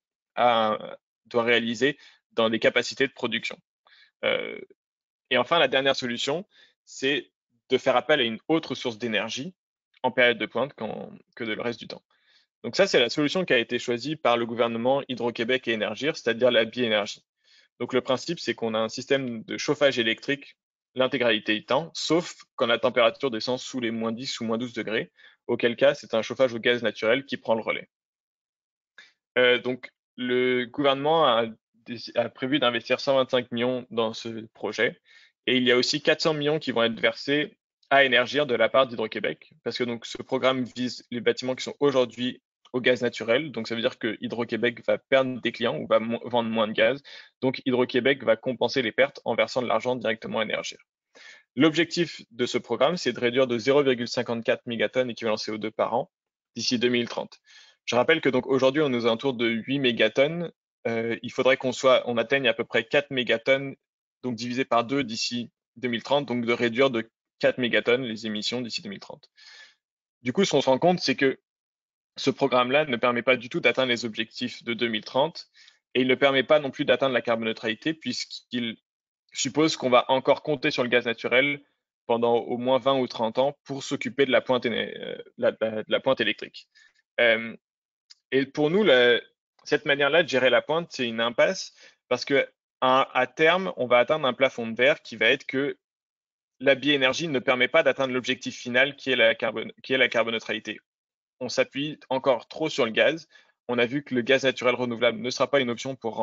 doit réaliser dans des capacités de production. Euh, et enfin, la dernière solution, c'est de faire appel à une autre source d'énergie en période de pointe que de le reste du temps. Donc ça, c'est la solution qui a été choisie par le gouvernement Hydro-Québec et Énergir, c'est-à-dire la biénergie. Donc le principe, c'est qu'on a un système de chauffage électrique l'intégralité du temps, sauf quand la température descend sous les -10 ou -12 degrés, auquel cas c'est un chauffage au gaz naturel qui prend le relais. Donc le gouvernement a prévu d'investir 125 millions dans ce projet, et il y a aussi 400 millions qui vont être versés à Énergir de la part d'Hydro-Québec, parce que donc ce programme vise les bâtiments qui sont aujourd'hui au gaz naturel. Donc ça veut dire que Hydro-Québec va perdre des clients ou va vendre moins de gaz. Donc Hydro-Québec va compenser les pertes en versant de l'argent directement à Énergir. L'objectif de ce programme, c'est de réduire de 0,54 mégatonnes équivalent CO2 par an d'ici 2030. Je rappelle que donc aujourd'hui, on est aux alentours de 8 mégatonnes. Il faudrait on atteigne à peu près 4 mégatonnes, donc divisé par 2 d'ici 2030, donc de réduire de 4 mégatonnes les émissions d'ici 2030. Du coup, ce qu'on se rend compte, c'est que ce programme-là ne permet pas du tout d'atteindre les objectifs de 2030 et il ne permet pas non plus d'atteindre la carboneutralité puisqu'il suppose qu'on va encore compter sur le gaz naturel pendant au moins 20 ou 30 ans pour s'occuper de la pointe électrique. Euh, et pour nous, cette manière-là de gérer la pointe, c'est une impasse parce que à terme, on va atteindre un plafond de verre qui va être que la biénergie ne permet pas d'atteindre l'objectif final qui est la carboneutralité. On s'appuie encore trop sur le gaz. On a vu que le gaz naturel renouvelable ne sera pas une option pour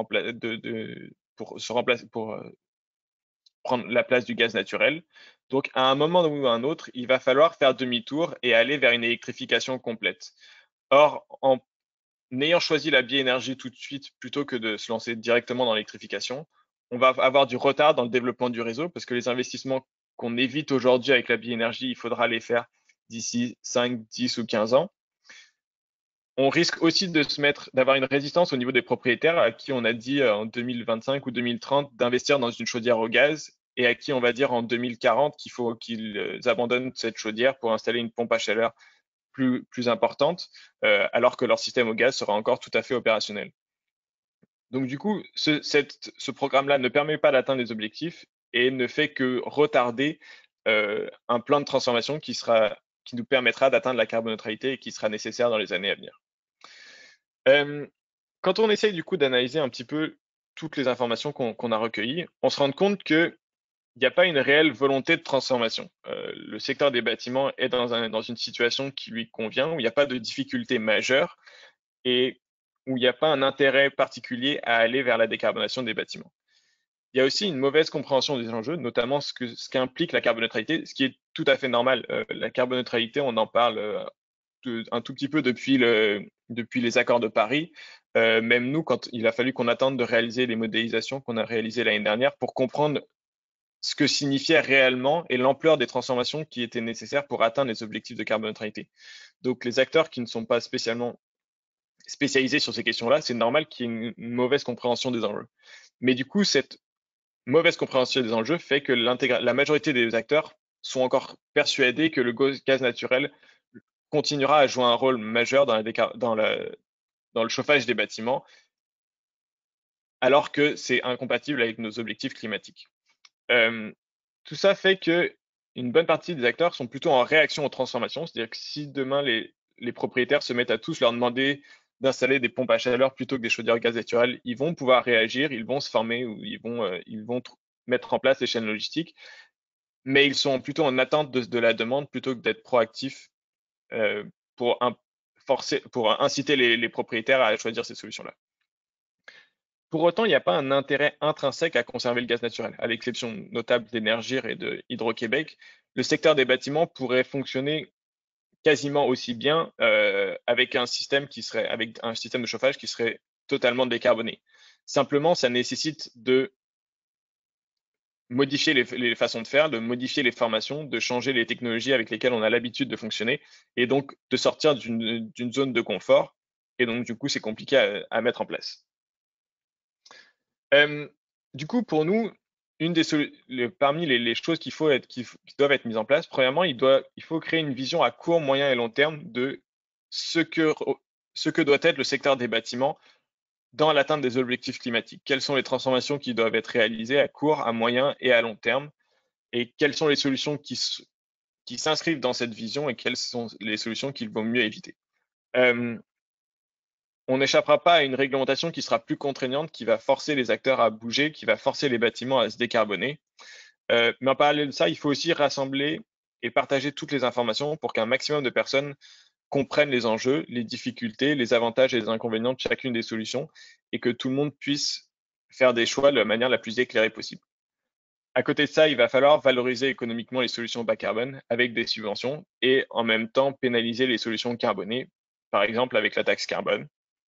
prendre la place du gaz naturel. Donc, à un moment ou à un autre, il va falloir faire demi-tour et aller vers une électrification complète. Or, en ayant choisi la biénergie tout de suite plutôt que de se lancer directement dans l'électrification, on va avoir du retard dans le développement du réseau parce que les investissements qu'on évite aujourd'hui avec la biénergie, il faudra les faire d'ici 5, 10 ou 15 ans. On risque aussi d'avoir une résistance au niveau des propriétaires à qui on a dit en 2025 ou 2030 d'investir dans une chaudière au gaz et à qui on va dire en 2040 qu'il faut qu'ils abandonnent cette chaudière pour installer une pompe à chaleur plus importante, alors que leur système au gaz sera encore tout à fait opérationnel. Donc du coup, ce programme-là ne permet pas d'atteindre les objectifs et ne fait que retarder un plan de transformation qui nous permettra d'atteindre la carboneutralité et qui sera nécessaire dans les années à venir. Quand on essaye du coup d'analyser un petit peu toutes les informations qu'on a recueillies, on se rend compte qu'il n'y a pas une réelle volonté de transformation. Le secteur des bâtiments est dans une situation qui lui convient, où il n'y a pas de difficultés majeures et où il n'y a pas un intérêt particulier à aller vers la décarbonation des bâtiments. Il y a aussi une mauvaise compréhension des enjeux, notamment ce qu'implique la carboneutralité, ce qui est tout à fait normal. La carboneutralité, on en parle un tout petit peu depuis les accords de Paris. Même nous, quand il a fallu qu'on attende de réaliser les modélisations qu'on a réalisées l'année dernière pour comprendre ce que signifiait réellement et l'ampleur des transformations qui étaient nécessaires pour atteindre les objectifs de carboneutralité. Donc les acteurs qui ne sont pas spécialement spécialisés sur ces questions-là, c'est normal qu'il y ait une mauvaise compréhension des enjeux. Mais du coup, cette mauvaise compréhension des enjeux fait que la majorité des acteurs sont encore persuadés que le gaz naturel continuera à jouer un rôle majeur dans le chauffage des bâtiments, alors que c'est incompatible avec nos objectifs climatiques. Tout ça fait que une bonne partie des acteurs sont plutôt en réaction aux transformations, c'est-à-dire que si demain les propriétaires se mettent à tous leur demander d'installer des pompes à chaleur plutôt que des chaudières gaz naturel, ils vont pouvoir réagir, ils vont se former ou ils vont mettre en place les chaînes logistiques, mais ils sont plutôt en attente de la demande plutôt que d'être proactifs pour inciter les propriétaires à choisir ces solutions-là. Pour autant, il n'y a pas un intérêt intrinsèque à conserver le gaz naturel. À l'exception notable d'Énergir et de Hydro-Québec, le secteur des bâtiments pourrait fonctionner quasiment aussi bien avec un système de chauffage qui serait totalement décarboné. Simplement, ça nécessite de modifier les façons de faire, de modifier les formations, de changer les technologies avec lesquelles on a l'habitude de fonctionner, et donc de sortir d'une zone de confort. Et donc, du coup, c'est compliqué à mettre en place. Du coup, pour nous, parmi les choses qui doivent être mises en place, premièrement, il faut créer une vision à court, moyen et long terme de ce que doit être le secteur des bâtiments dans l'atteinte des objectifs climatiques. Quelles sont les transformations qui doivent être réalisées à court, à moyen et à long terme, et quelles sont les solutions qui s'inscrivent dans cette vision et quelles sont les solutions qu'il vaut mieux éviter. On n'échappera pas à une réglementation qui sera plus contraignante, qui va forcer les acteurs à bouger, qui va forcer les bâtiments à se décarboner. Mais en parallèle de ça, il faut aussi rassembler et partager toutes les informations pour qu'un maximum de personnes comprennent les enjeux, les difficultés, les avantages et les inconvénients de chacune des solutions et que tout le monde puisse faire des choix de la manière la plus éclairée possible. À côté de ça, il va falloir valoriser économiquement les solutions bas carbone avec des subventions et en même temps pénaliser les solutions carbonées, par exemple avec la taxe carbone.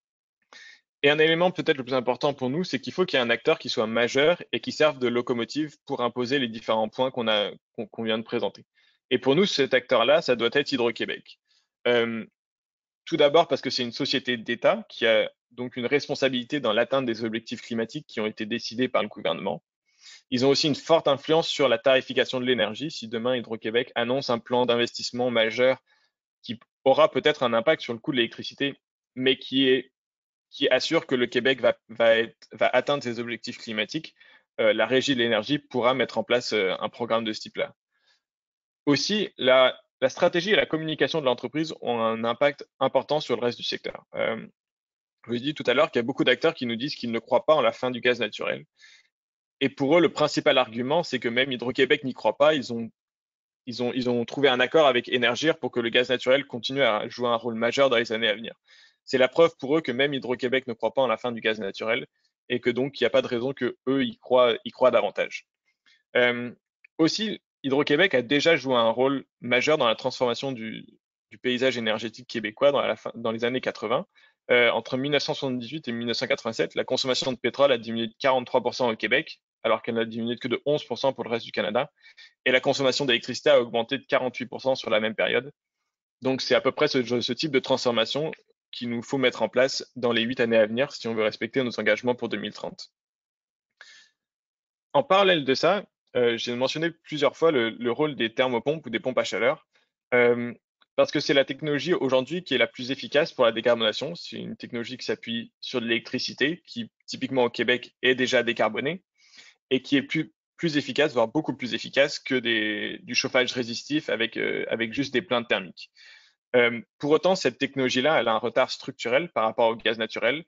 Et un élément peut-être le plus important pour nous, c'est qu'il faut qu'il y ait un acteur qui soit majeur et qui serve de locomotive pour imposer les différents points qu'on vient de présenter. Et pour nous, cet acteur-là, ça doit être Hydro-Québec. Tout d'abord parce que c'est une société d'État qui a donc une responsabilité dans l'atteinte des objectifs climatiques qui ont été décidés par le gouvernement. Ils ont aussi une forte influence sur la tarification de l'énergie. Si demain Hydro-Québec annonce un plan d'investissement majeur qui aura peut-être un impact sur le coût de l'électricité, mais qui assure que le Québec va atteindre ses objectifs climatiques, la Régie de l'énergie pourra mettre en place un programme de ce type-là. Aussi, la stratégie et la communication de l'entreprise ont un impact important sur le reste du secteur. Je vous ai dit tout à l'heure qu'il y a beaucoup d'acteurs qui nous disent qu'ils ne croient pas en la fin du gaz naturel. Et pour eux, le principal argument, c'est que même Hydro-Québec n'y croit pas. Ils ont trouvé un accord avec Énergir pour que le gaz naturel continue à jouer un rôle majeur dans les années à venir. C'est la preuve pour eux que même Hydro-Québec ne croit pas en la fin du gaz naturel et que donc il n'y a pas de raison que eux y croient davantage. Aussi, Hydro-Québec a déjà joué un rôle majeur dans la transformation du paysage énergétique québécois dans les années 80. Entre 1978 et 1987, la consommation de pétrole a diminué de 43% au Québec, alors qu'elle n'a diminué que de 11% pour le reste du Canada. Et la consommation d'électricité a augmenté de 48% sur la même période. Donc, c'est à peu près ce type de transformation qu'il nous faut mettre en place dans les 8 années à venir si on veut respecter nos engagements pour 2030. En parallèle de ça, j'ai mentionné plusieurs fois le rôle des thermopompes ou des pompes à chaleur, parce que c'est la technologie aujourd'hui qui est la plus efficace pour la décarbonation. C'est une technologie qui s'appuie sur de l'électricité, qui typiquement au Québec est déjà décarbonée, et qui est plus efficace, voire beaucoup plus efficace que du chauffage résistif avec juste des plaintes thermiques. Pour autant, cette technologie-là, elle a un retard structurel par rapport au gaz naturel.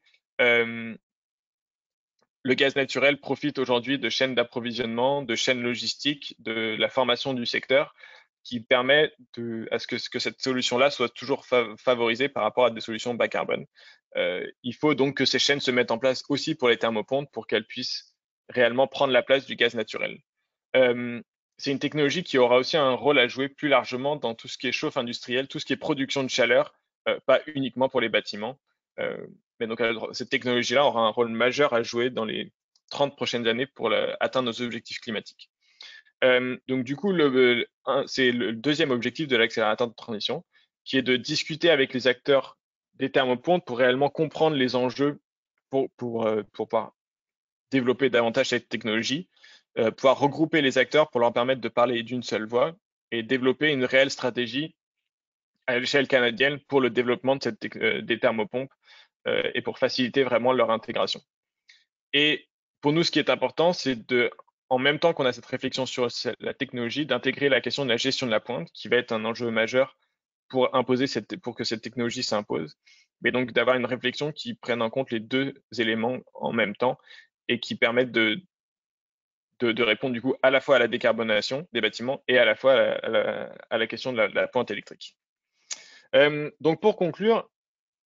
Le gaz naturel profite aujourd'hui de chaînes d'approvisionnement, de chaînes logistiques, de la formation du secteur qui permet à ce que cette solution-là soit toujours favorisée par rapport à des solutions bas carbone. Il faut donc que ces chaînes se mettent en place aussi pour les thermopompes pour qu'elles puissent réellement prendre la place du gaz naturel. C'est une technologie qui aura aussi un rôle à jouer plus largement dans tout ce qui est chauffe industriel, tout ce qui est production de chaleur, pas uniquement pour les bâtiments. Mais donc, cette technologie-là aura un rôle majeur à jouer dans les 30 prochaines années pour atteindre nos objectifs climatiques. Donc, du coup, c'est le deuxième objectif de l'accélérateur de transition, qui est de discuter avec les acteurs des thermopompes pour réellement comprendre les enjeux pour pouvoir développer davantage cette technologie, pouvoir regrouper les acteurs pour leur permettre de parler d'une seule voix et développer une réelle stratégie à l'échelle canadienne pour le développement des thermopompes et pour faciliter vraiment leur intégration. Et pour nous, ce qui est important, c'est en même temps qu'on a cette réflexion sur la technologie, d'intégrer la question de la gestion de la pointe, qui va être un enjeu majeur pour que cette technologie s'impose. Mais donc d'avoir une réflexion qui prenne en compte les deux éléments en même temps et qui permettent de répondre du coup à la fois à la décarbonation des bâtiments et à la fois à la question de la pointe électrique. Donc pour conclure,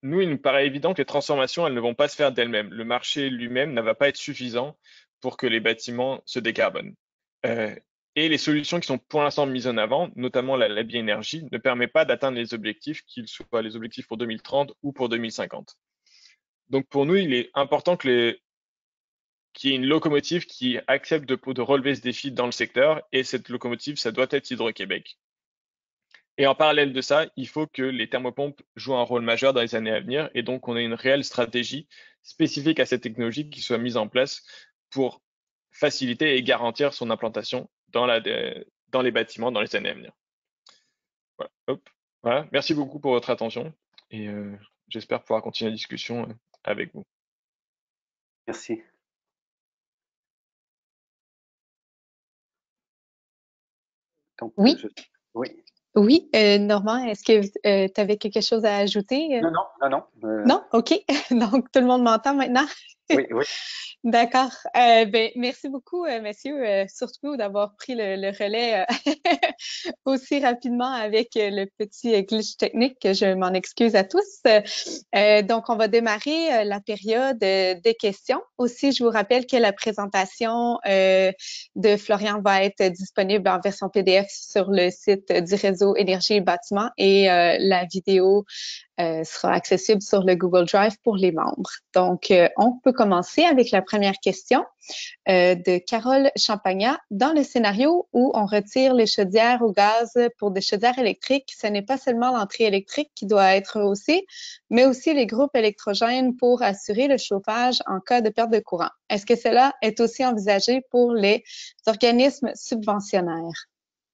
nous, il nous paraît évident que les transformations, elles ne vont pas se faire d'elles-mêmes. Le marché lui-même ne va pas être suffisant pour que les bâtiments se décarbonent. Euh, et les solutions qui sont pour l'instant mises en avant, notamment la bioénergie, ne permet pas d'atteindre les objectifs, qu'ils soient les objectifs pour 2030 ou pour 2050. Donc pour nous, il est important qu'il y ait une locomotive qui accepte de relever ce défi dans le secteur, et cette locomotive, ça doit être Hydro-Québec. Et en parallèle de ça, il faut que les thermopompes jouent un rôle majeur dans les années à venir, et donc on ait une réelle stratégie spécifique à cette technologie qui soit mise en place pour faciliter et garantir son implantation dans les bâtiments dans les années à venir. Voilà. Hop. Voilà. Merci beaucoup pour votre attention, et j'espère pouvoir continuer la discussion avec vous. Merci. Donc, Oui. Oui. Oui, Normand, est-ce que tu avais quelque chose à ajouter? Non. Non? OK. Donc, tout le monde m'entend maintenant? Oui. D'accord. Merci beaucoup, messieurs, surtout d'avoir pris le relais aussi rapidement avec le petit glitch technique. Je m'en excuse à tous. Donc, on va démarrer la période des questions. Aussi, je vous rappelle que la présentation de Florian va être disponible en version PDF sur le site du réseau Énergie et Bâtiment, et la vidéo sera accessible sur le Google Drive pour les membres. Donc, on peut commencer avec la première question de Carole Champagnat. Dans le scénario où on retire les chaudières au gaz pour des chaudières électriques, ce n'est pas seulement l'entrée électrique qui doit être rehaussée, mais aussi les groupes électrogènes pour assurer le chauffage en cas de perte de courant. Est-ce que cela est aussi envisagé pour les organismes subventionnaires?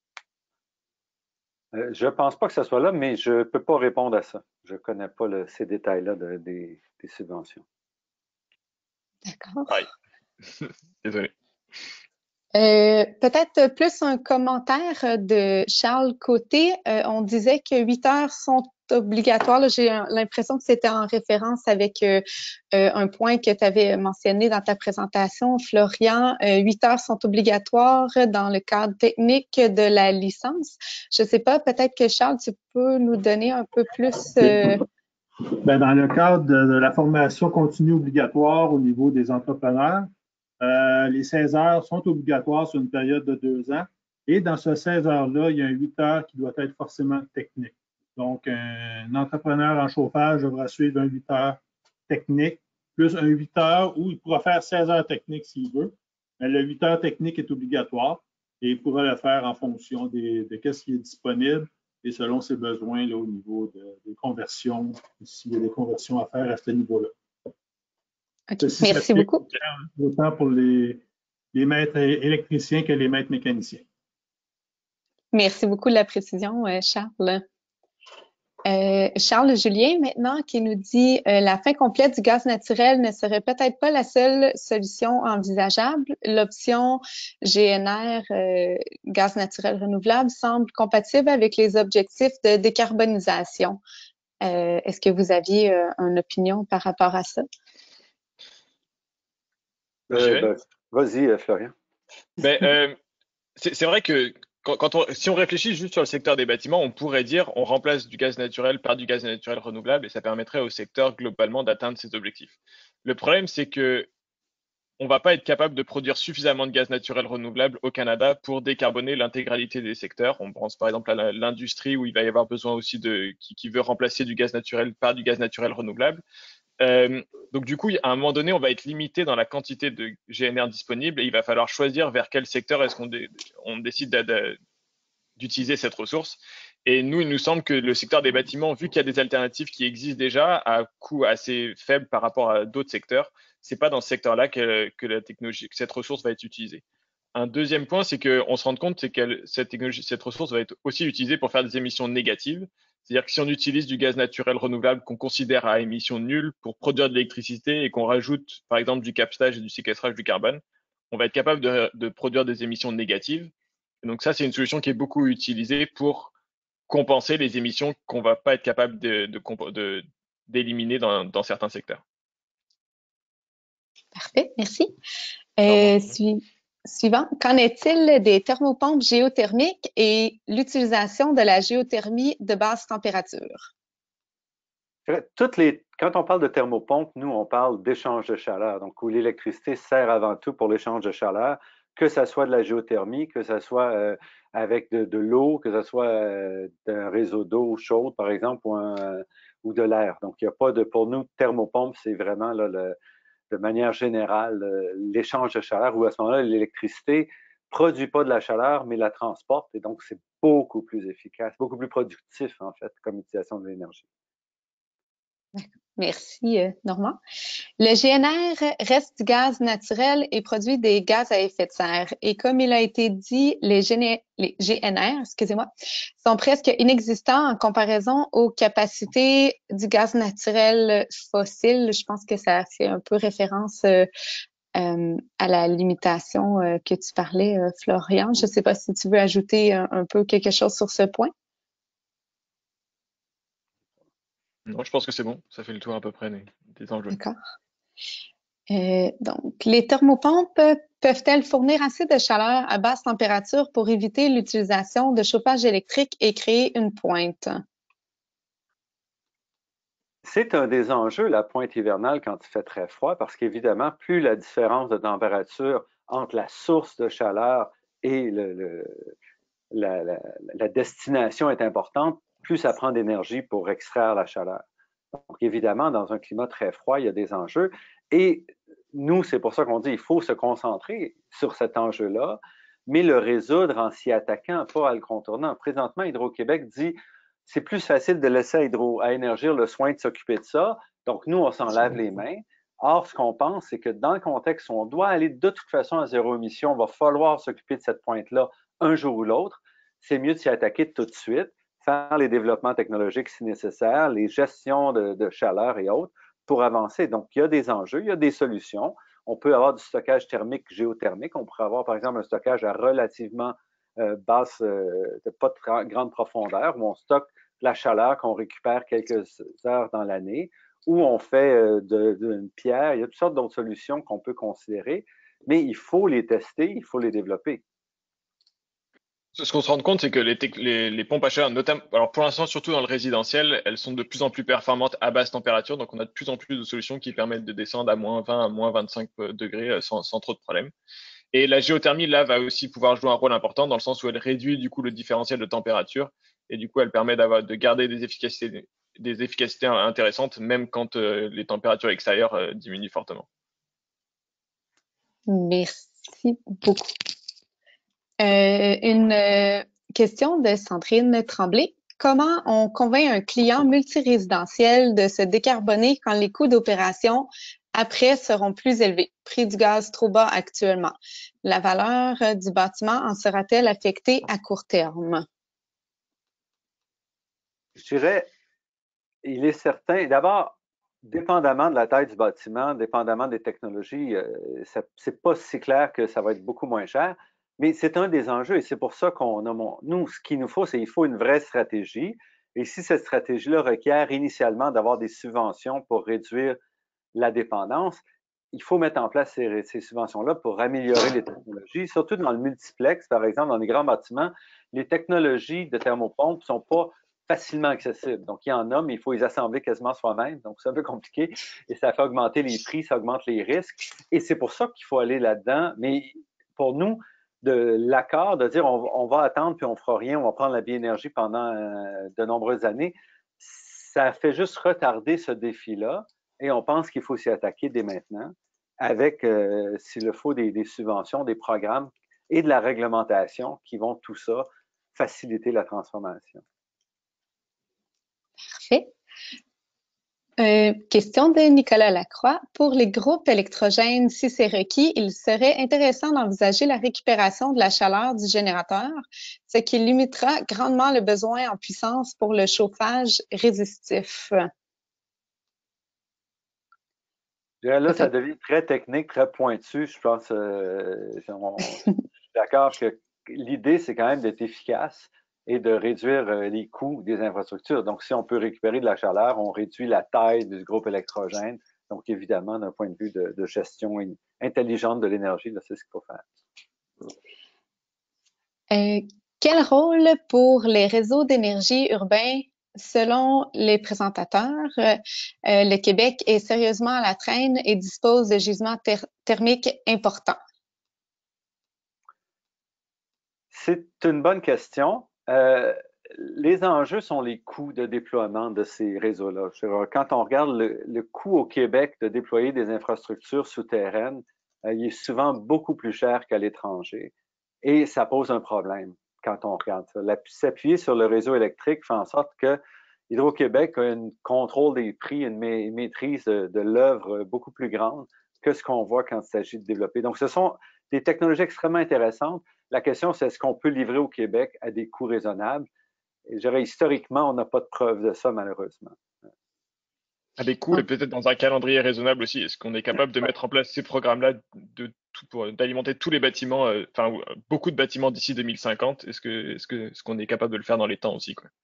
Je pense pas que ce soit là, mais je peux pas répondre à ça. Je connais pas ces détails-là des subventions. D'accord. Désolé. Peut-être plus un commentaire de Charles Côté. On disait que 8 heures sont obligatoires. Là, j'ai l'impression que c'était en référence avec un point que tu avais mentionné dans ta présentation, Florian. 8 heures sont obligatoires dans le cadre technique de la licence. Je ne sais pas, peut-être que Charles, tu peux nous donner un peu plus... Dans le cadre de la formation continue obligatoire au niveau des entrepreneurs, les 16 heures sont obligatoires sur une période de 2 ans. Et dans ce 16 heures-là, il y a un 8 heures qui doit être forcément technique. Donc, un entrepreneur en chauffage devra suivre un 8 heures technique, plus un 8 heures où il pourra faire 16 heures techniques s'il veut. Mais le 8 heures technique est obligatoire et il pourra le faire en fonction de ce qui est disponible et selon ses besoins là, au niveau des conversions, s'il y a des conversions à faire à ce niveau-là. Okay. Merci beaucoup. Autant pour les maîtres électriciens que les maîtres mécaniciens. Merci beaucoup de la précision, Charles. Charles Julien, maintenant, qui nous dit la fin complète du gaz naturel ne serait peut-être pas la seule solution envisageable. L'option GNR, gaz naturel renouvelable, semble compatible avec les objectifs de décarbonisation. Est-ce que vous aviez une opinion par rapport à ça? Vas-y, Florian. C'est vrai que si on réfléchit juste sur le secteur des bâtiments, on pourrait dire on remplace du gaz naturel par du gaz naturel renouvelable et ça permettrait au secteur globalement d'atteindre ses objectifs. Le problème, c'est que on va pas être capable de produire suffisamment de gaz naturel renouvelable au Canada pour décarboner l'intégralité des secteurs. On pense par exemple à l'industrie où il va y avoir besoin aussi qui veut remplacer du gaz naturel par du gaz naturel renouvelable. Donc du coup, à un moment donné, on va être limité dans la quantité de GNR disponible et il va falloir choisir vers quel secteur est-ce qu'on décide d'utiliser cette ressource. Et nous, il nous semble que le secteur des bâtiments, vu qu'il y a des alternatives qui existent déjà à coût assez faible par rapport à d'autres secteurs, c'est pas dans ce secteur-là que la technologie, que cette ressource va être utilisée. Un deuxième point, c'est qu'on se rend compte que cette ressource va être aussi utilisée pour faire des émissions négatives. C'est-à-dire que si on utilise du gaz naturel renouvelable qu'on considère à émissions nulles pour produire de l'électricité et qu'on rajoute, par exemple, du captage et du séquestrage du carbone, on va être capable de produire des émissions négatives. Et donc ça, c'est une solution qui est beaucoup utilisée pour compenser les émissions qu'on va pas être capable d'éliminer dans certains secteurs. Parfait, merci. Suivant, qu'en est-il des thermopompes géothermiques et l'utilisation de la géothermie de basse température? Quand on parle de thermopompe, nous, on parle d'échange de chaleur, donc où l'électricité sert avant tout pour l'échange de chaleur, que ce soit de la géothermie, que ce soit avec de l'eau, que ce soit d'un réseau d'eau chaude, par exemple, ou de l'air. Donc, il n'y a pas de, pour nous, thermopompe, c'est vraiment là, de manière générale l'échange de chaleur, où à ce moment-là, l'électricité produit pas de la chaleur, mais la transporte, et donc c'est beaucoup plus efficace, beaucoup plus productif, en fait, comme utilisation de l'énergie. Merci, Normand. Le GNR reste du gaz naturel et produit des gaz à effet de serre. Et comme il a été dit, les GNR, excusez-moi, sont presque inexistants en comparaison aux capacités du gaz naturel fossile. Je pense que ça fait un peu référence à la limitation que tu parlais, Florian. Je ne sais pas si tu veux ajouter un peu quelque chose sur ce point. Non, je pense que c'est bon. Ça fait le tour à peu près des enjeux. D'accord. Donc, les thermopompes peuvent-elles fournir assez de chaleur à basse température pour éviter l'utilisation de chauffage électrique et créer une pointe? C'est un des enjeux, la pointe hivernale, quand il fait très froid, parce qu'évidemment, plus la différence de température entre la source de chaleur et la destination est importante, plus ça prend d'énergie pour extraire la chaleur. Donc, évidemment, dans un climat très froid, il y a des enjeux. Et nous, c'est pour ça qu'on dit qu'il faut se concentrer sur cet enjeu-là, mais le résoudre en s'y attaquant, pas en le contournant. Présentement, Hydro-Québec dit c'est plus facile de laisser à Énergir le soin de s'occuper de ça. Donc, nous, on s'en lave les mains. Or, ce qu'on pense, c'est que dans le contexte où on doit aller de toute façon à zéro émission, il va falloir s'occuper de cette pointe-là un jour ou l'autre. C'est mieux de s'y attaquer tout de suite, faire les développements technologiques si nécessaire, les gestions de chaleur et autres pour avancer. Donc, il y a des enjeux, il y a des solutions. On peut avoir du stockage thermique, géothermique. On pourrait avoir, par exemple, un stockage à relativement basse, pas de grande profondeur, où on stocke la chaleur qu'on récupère quelques heures dans l'année, où on fait d'une pierre. Il y a toutes sortes d'autres solutions qu'on peut considérer, mais il faut les tester, il faut les développer. Ce qu'on se rend compte, c'est que les pompes à chaleur, notamment, alors pour l'instant, surtout dans le résidentiel, elles sont de plus en plus performantes à basse température. Donc, on a de plus en plus de solutions qui permettent de descendre à moins 20, à moins 25 degrés sans trop de problèmes. Et la géothermie, là, va aussi pouvoir jouer un rôle important dans le sens où elle réduit, du coup, le différentiel de température. Et du coup, elle permet de garder des efficacités intéressantes, même quand les températures extérieures diminuent fortement. Merci beaucoup. Une question de Sandrine Tremblay. Comment on convainc un client multirésidentiel de se décarboner quand les coûts d'opération après seront plus élevés? Prix du gaz trop bas actuellement. La valeur du bâtiment en sera-t-elle affectée à court terme? Je dirais, il est certain, d'abord, dépendamment de la taille du bâtiment, dépendamment des technologies, c'est pas si clair que ça va être beaucoup moins cher. Mais c'est un des enjeux et c'est pour ça qu'on a nous, ce qu'il nous faut, c'est qu'il faut une vraie stratégie. Et si cette stratégie-là requiert initialement d'avoir des subventions pour réduire la dépendance, il faut mettre en place ces subventions-là pour améliorer les technologies, surtout dans le multiplex, par exemple, dans les grands bâtiments. Les technologies de thermopompe ne sont pas facilement accessibles. Donc, il y en a, mais il faut les assembler quasiment soi-même. Donc, c'est un peu compliqué et ça fait augmenter les prix, ça augmente les risques. Et c'est pour ça qu'il faut aller là-dedans. Mais pour nous, de l'accord de dire on va attendre puis on ne fera rien, on va prendre la biénergie pendant de nombreuses années, ça fait juste retarder ce défi-là et on pense qu'il faut s'y attaquer dès maintenant avec, s'il le faut, des subventions, des programmes et de la réglementation qui vont tout ça faciliter la transformation. Parfait. Question de Nicolas Lacroix. Pour les groupes électrogènes, si c'est requis, il serait intéressant d'envisager la récupération de la chaleur du générateur, ce qui limitera grandement le besoin en puissance pour le chauffage résistif. Là, ça devient très technique, très pointu. Je pense, je suis d'accord que l'idée, c'est quand même d'être efficace et de réduire les coûts des infrastructures. Donc, si on peut récupérer de la chaleur, on réduit la taille du groupe électrogène. Donc, évidemment, d'un point de vue de gestion intelligente de l'énergie, c'est ce qu'il faut faire. Quel rôle pour les réseaux d'énergie urbains selon les présentateurs, le Québec est sérieusement à la traîne et dispose de gisements thermiques importants? C'est une bonne question. Les enjeux sont les coûts de déploiement de ces réseaux-là. Quand on regarde le coût au Québec de déployer des infrastructures souterraines, il est souvent beaucoup plus cher qu'à l'étranger. Et ça pose un problème quand on regarde ça. S'appuyer sur le réseau électrique fait en sorte que Hydro-Québec a un contrôle des prix, une maîtrise de l'œuvre beaucoup plus grande que ce qu'on voit quand il s'agit de développer. Donc, ce sont des technologies extrêmement intéressantes. La question, c'est est-ce qu'on peut livrer au Québec à des coûts raisonnables? Et je dirais, historiquement, on n'a pas de preuve de ça, malheureusement. À des coûts et peut-être dans un calendrier raisonnable aussi. Est-ce qu'on est capable de mettre en place ces programmes-là d'alimenter tous les bâtiments, enfin beaucoup de bâtiments d'ici 2050? Est-ce qu'on est capable de le faire dans les temps aussi, quoi?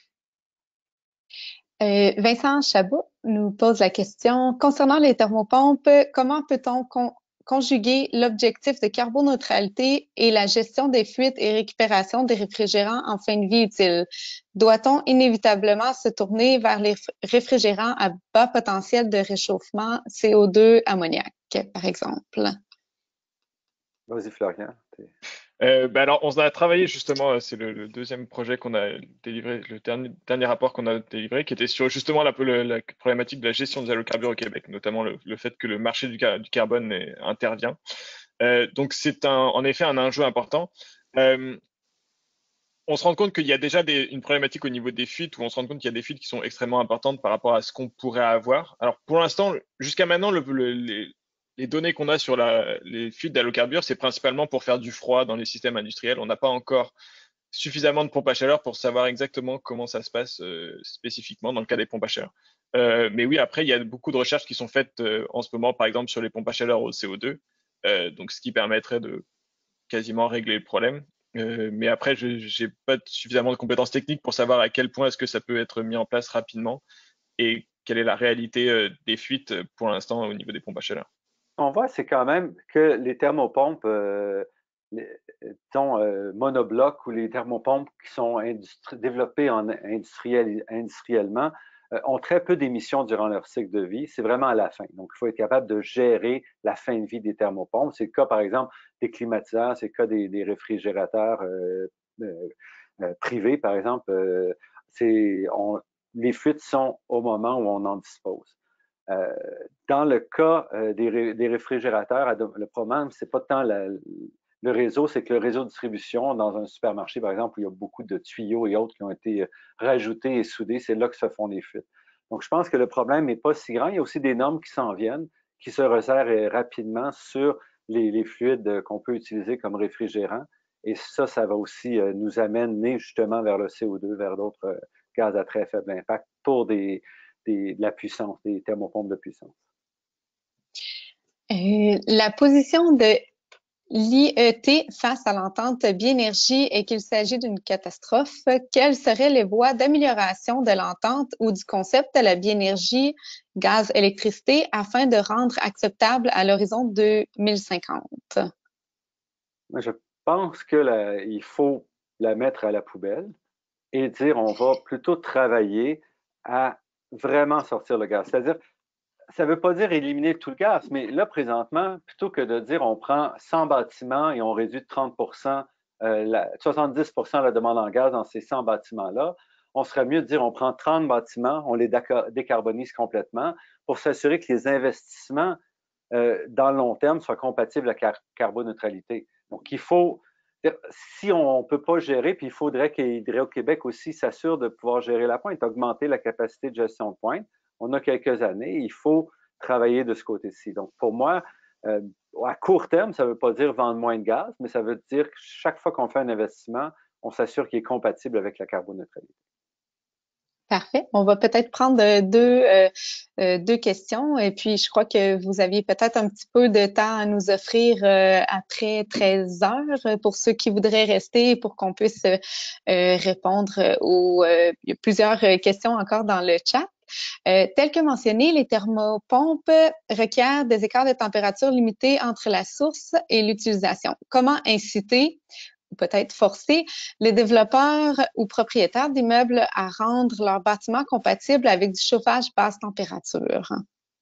Vincent Chabot nous pose la question concernant les thermopompes, comment peut-on conjuguer l'objectif de carboneutralité et la gestion des fuites et récupération des réfrigérants en fin de vie utile? Doit-on inévitablement se tourner vers les réfrigérants à bas potentiel de réchauffement, CO2, ammoniac, par exemple? Vas-y, Florian. Alors, on a travaillé justement, c'est le deuxième projet qu'on a délivré, le dernier rapport qu'on a délivré, qui était sur justement la problématique de la gestion des hydrocarbures au Québec, notamment le fait que le marché du carbone intervient. Donc, c'est en effet un enjeu important. On se rend compte qu'il y a déjà une problématique au niveau des fuites, où on se rend compte qu'il y a des fuites qui sont extrêmement importantes par rapport à ce qu'on pourrait avoir. Alors, pour l'instant, jusqu'à maintenant, les données qu'on a sur les fuites d'hydrocarbures, c'est principalement pour faire du froid dans les systèmes industriels. On n'a pas encore suffisamment de pompes à chaleur pour savoir exactement comment ça se passe spécifiquement dans le cas des pompes à chaleur. Mais oui, après, il y a beaucoup de recherches qui sont faites en ce moment, par exemple, sur les pompes à chaleur au CO2, donc ce qui permettrait de quasiment régler le problème. Mais après, je n'ai pas suffisamment de compétences techniques pour savoir à quel point est-ce que ça peut être mis en place rapidement et quelle est la réalité des fuites pour l'instant au niveau des pompes à chaleur. On voit, c'est quand même que les thermopompes, monoblocs ou les thermopompes qui sont développées industriellement ont très peu d'émissions durant leur cycle de vie. C'est vraiment à la fin. Donc, il faut être capable de gérer la fin de vie des thermopompes. C'est le cas, par exemple, des climatiseurs, c'est le cas des réfrigérateurs privés, par exemple. Les fuites sont au moment où on en dispose. Dans le cas des réfrigérateurs, le problème, c'est pas tant le réseau, c'est que le réseau de distribution dans un supermarché, par exemple, où il y a beaucoup de tuyaux et autres qui ont été rajoutés et soudés, c'est là que se font les fuites. Donc, je pense que le problème n'est pas si grand. Il y a aussi des normes qui s'en viennent, qui se resserrent rapidement sur les fluides qu'on peut utiliser comme réfrigérants. Et ça va aussi nous amener justement vers le CO2, vers d'autres gaz à très faible impact pour de la puissance, des thermopompes de puissance. La position de l'IET face à l'entente Biénergie est qu'il s'agit d'une catastrophe. Quelles seraient les voies d'amélioration de l'entente ou du concept de la Biénergie gaz-électricité afin de rendre acceptable à l'horizon 2050? Je pense qu'il faut la mettre à la poubelle et dire on va plutôt travailler à vraiment sortir le gaz. C'est-à-dire, ça ne veut pas dire éliminer tout le gaz, mais là, présentement, plutôt que de dire on prend 100 bâtiments et on réduit de 30 70 la demande en gaz dans ces 100 bâtiments-là, on serait mieux de dire on prend 30 bâtiments, on les décarbonise complètement pour s'assurer que les investissements dans le long terme soient compatibles avec la carboneutralité. Donc, il faut, si on ne peut pas gérer, puis il faudrait qu'Hydro-Québec aussi s'assure de pouvoir gérer la pointe, augmenter la capacité de gestion de pointe. On a quelques années, il faut travailler de ce côté-ci. Donc, pour moi, à court terme, ça ne veut pas dire vendre moins de gaz, mais ça veut dire que chaque fois qu'on fait un investissement, on s'assure qu'il est compatible avec la carboneutralité. Parfait. On va peut-être prendre deux questions. Et puis, je crois que vous aviez peut-être un petit peu de temps à nous offrir après 13 heures pour ceux qui voudraient rester pour qu'on puisse répondre il y a plusieurs questions encore dans le chat. Tel que mentionné, les thermopompes requièrent des écarts de température limités entre la source et l'utilisation. Comment inciter peut-être forcer les développeurs ou propriétaires d'immeubles à rendre leurs bâtiments compatibles avec du chauffage basse température?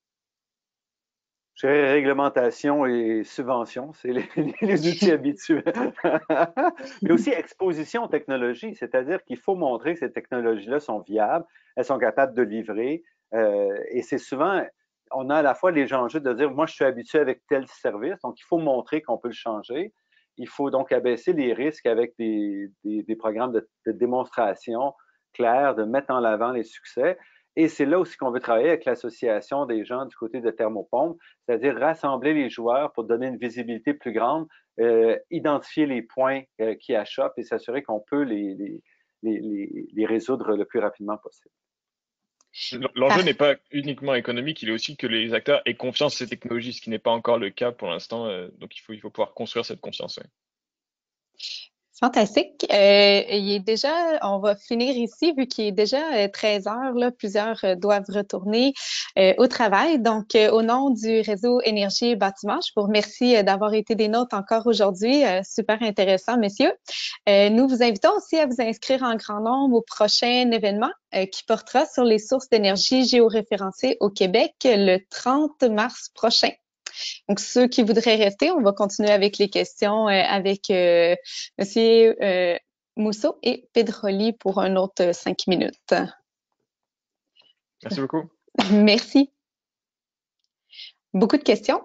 Je dirais réglementation et subvention, c'est les outils habituels. Mais aussi exposition aux technologies, c'est-à-dire qu'il faut montrer que ces technologies-là sont viables, elles sont capables de livrer. Et c'est souvent, on a à la fois les enjeux de dire, moi, je suis habitué avec tel service, donc il faut montrer qu'on peut le changer. Il faut donc abaisser les risques avec des programmes de démonstration clairs, de mettre en avant les succès. Et c'est là aussi qu'on veut travailler avec l'association des gens du côté de Thermopompe, c'est-à-dire rassembler les joueurs pour donner une visibilité plus grande, identifier les points qui achoppent et s'assurer qu'on peut les résoudre le plus rapidement possible. L'enjeu n'est pas uniquement économique, il est aussi que les acteurs aient confiance en ces technologies, ce qui n'est pas encore le cas pour l'instant. Donc, il faut pouvoir construire cette confiance. Ouais. Fantastique. On va finir ici, vu qu'il est déjà 13 heures, là, plusieurs doivent retourner au travail. Donc, au nom du réseau Énergie et Bâtiment, je vous remercie d'avoir été des nôtres encore aujourd'hui. Super intéressant, messieurs. Nous vous invitons aussi à vous inscrire en grand nombre au prochain événement qui portera sur les sources d'énergie géoréférencées au Québec le 30 mars prochain. Donc, ceux qui voudraient rester, on va continuer avec les questions avec Monsieur Mousseau et Pedroli pour un autre 5 minutes. Merci beaucoup. Merci. Beaucoup de questions.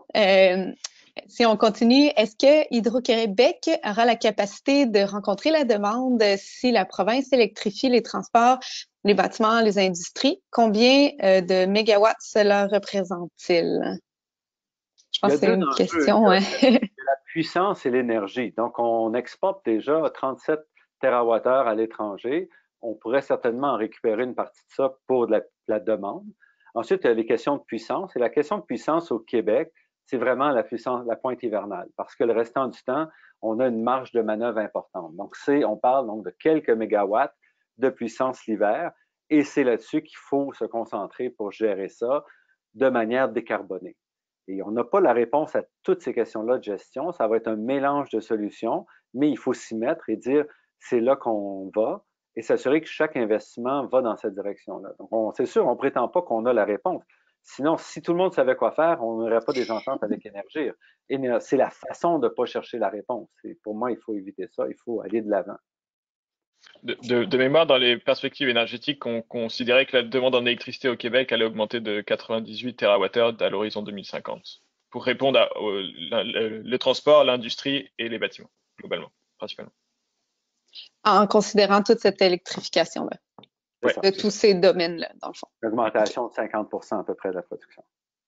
Si on continue, est-ce que Hydro-Québec aura la capacité de rencontrer la demande si la province électrifie les transports, les bâtiments, les industries? Combien de mégawatts cela représente-t-il? Je pense que c'est une question. La puissance et l'énergie. Donc, on exporte déjà 37 TWh à l'étranger. On pourrait certainement en récupérer une partie de ça pour la demande. Ensuite, il y a les questions de puissance. Et la question de puissance au Québec, c'est vraiment la pointe hivernale. Parce que le restant du temps, on a une marge de manœuvre importante. Donc, on parle donc de quelques mégawatts de puissance l'hiver. Et c'est là-dessus qu'il faut se concentrer pour gérer ça de manière décarbonée. Et on n'a pas la réponse à toutes ces questions-là de gestion. Ça va être un mélange de solutions, mais il faut s'y mettre et dire c'est là qu'on va et s'assurer que chaque investissement va dans cette direction-là. Donc, c'est sûr, on ne prétend pas qu'on a la réponse. Sinon, si tout le monde savait quoi faire, on n'aurait pas des ententes avec Énergie. Et c'est la façon de ne pas chercher la réponse. Et pour moi, il faut éviter ça. Il faut aller de l'avant. De mémoire, dans les perspectives énergétiques, on considérait que la demande en électricité au Québec allait augmenter de 98 TWh à l'horizon 2050 pour répondre le transport, l'industrie et les bâtiments, globalement, principalement. En considérant toute cette électrification-là, de tous ces domaines-là, dans le fond. Une augmentation de 50% à peu près de la production.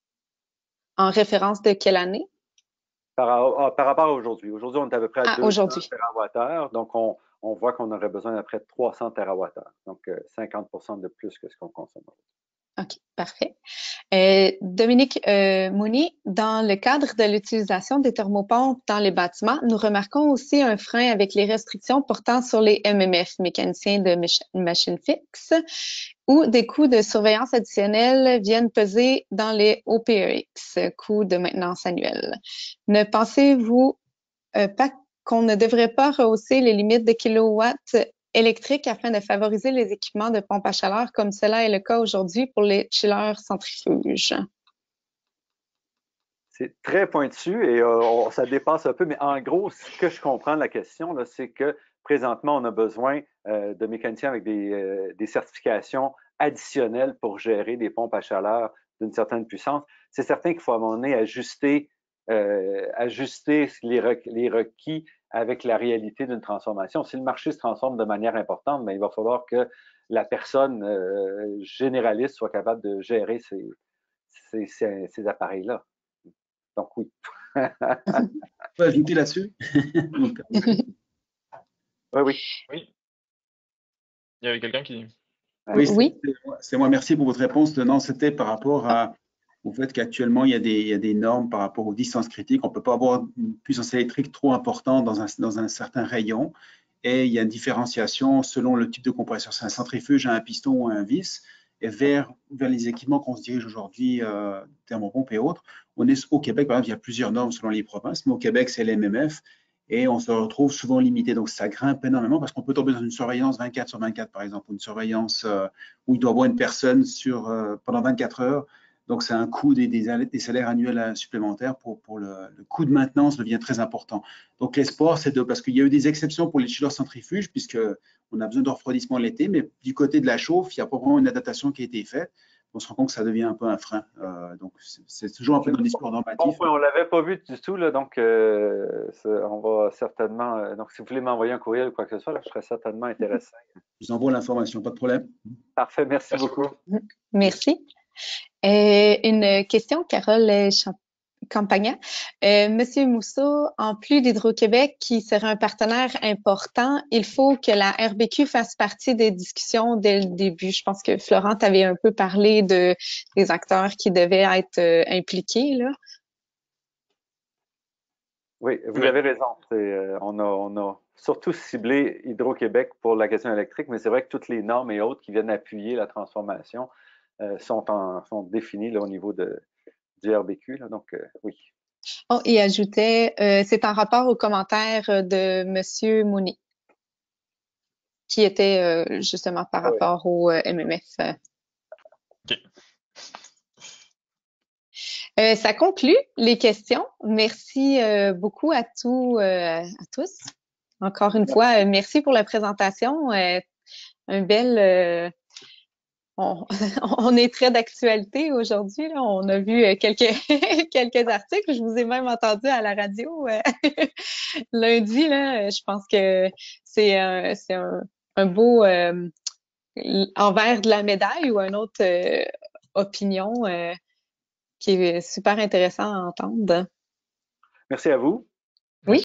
En référence de quelle année? Par rapport à aujourd'hui. Aujourd'hui, on est à peu près à 200 TWh, donc on voit qu'on aurait besoin d'à près de 300 TWh, donc 50% de plus que ce qu'on consomme. OK, parfait. Dominique Mounier, dans le cadre de l'utilisation des thermopompes dans les bâtiments, nous remarquons aussi un frein avec les restrictions portant sur les MMF, mécaniciens de machines fixes, où des coûts de surveillance additionnels viennent peser dans les OPEX, coûts de maintenance annuels. Ne pensez-vous pas qu'on ne devrait pas rehausser les limites de kilowatts électriques afin de favoriser les équipements de pompe à chaleur comme cela est le cas aujourd'hui pour les chillers centrifuges? C'est très pointu et ça dépasse un peu, mais en gros, ce que je comprends de la question, c'est que présentement, on a besoin de mécaniciens avec des certifications additionnelles pour gérer des pompes à chaleur d'une certaine puissance. C'est certain qu'il faut à un moment donné ajuster les requis avec la réalité d'une transformation. Si le marché se transforme de manière importante, bien, il va falloir que la personne généraliste soit capable de gérer ces appareils-là. Donc oui. On peut ajouter là-dessus? Oui. Il y avait quelqu'un qui... Oui, c'est moi. Merci pour votre réponse. Non, c'était par rapport au fait qu'actuellement, il y a des normes par rapport aux distances critiques. On ne peut pas avoir une puissance électrique trop importante dans un certain rayon. Et il y a une différenciation selon le type de compresseur. C'est un centrifuge, un piston ou un vis. Et vers les équipements qu'on se dirige aujourd'hui, thermopompes et autres, on est au Québec, par exemple, il y a plusieurs normes selon les provinces, mais au Québec, c'est l'MMF. et on se retrouve souvent limité. Donc, ça grimpe énormément parce qu'on peut tomber dans une surveillance 24/24, par exemple, ou une surveillance où il doit avoir une personne pendant 24 heures. Donc, c'est un coût des salaires annuels supplémentaires pour le coût de maintenance devient très important. Donc, l'espoir, c'est parce qu'il y a eu des exceptions pour les chillers centrifuges, puisqu'on a besoin de refroidissement l'été, mais du côté de la chauffe, il y a pas vraiment une adaptation qui a été faite. On se rend compte que ça devient un peu un frein. Donc, c'est toujours un peu dans le discours normatif. On ne l'avait pas vu du tout, là, donc on va certainement. Donc, si vous voulez m'envoyer un courriel ou quoi que ce soit, là, je serais certainement intéressé. Je vous envoie l'information, pas de problème. Parfait, merci beaucoup. Merci. Une question, Carole Campagna. Monsieur Mousseau, en plus d'Hydro-Québec, qui serait un partenaire important, il faut que la RBQ fasse partie des discussions dès le début. Je pense que Florent avait un peu parlé des acteurs qui devaient être impliqués, là. Oui, vous avez raison. On a surtout ciblé Hydro-Québec pour la question électrique, mais c'est vrai que toutes les normes et autres qui viennent appuyer la transformation sont définies là, au niveau du RBQ. Là, donc, oui. Oh, et ajoutait, c'est en rapport aux commentaires de Monsieur Mounier, qui était justement par rapport au MMF. OK. Ça conclut les questions. Merci beaucoup à tous. Encore une fois, merci pour la présentation. Un bel... on est très d'actualité aujourd'hui. On a vu quelques articles. Je vous ai même entendu à la radio lundi. Là, je pense que c'est un beau envers de la médaille ou une autre opinion qui est super intéressant à entendre. Merci à vous.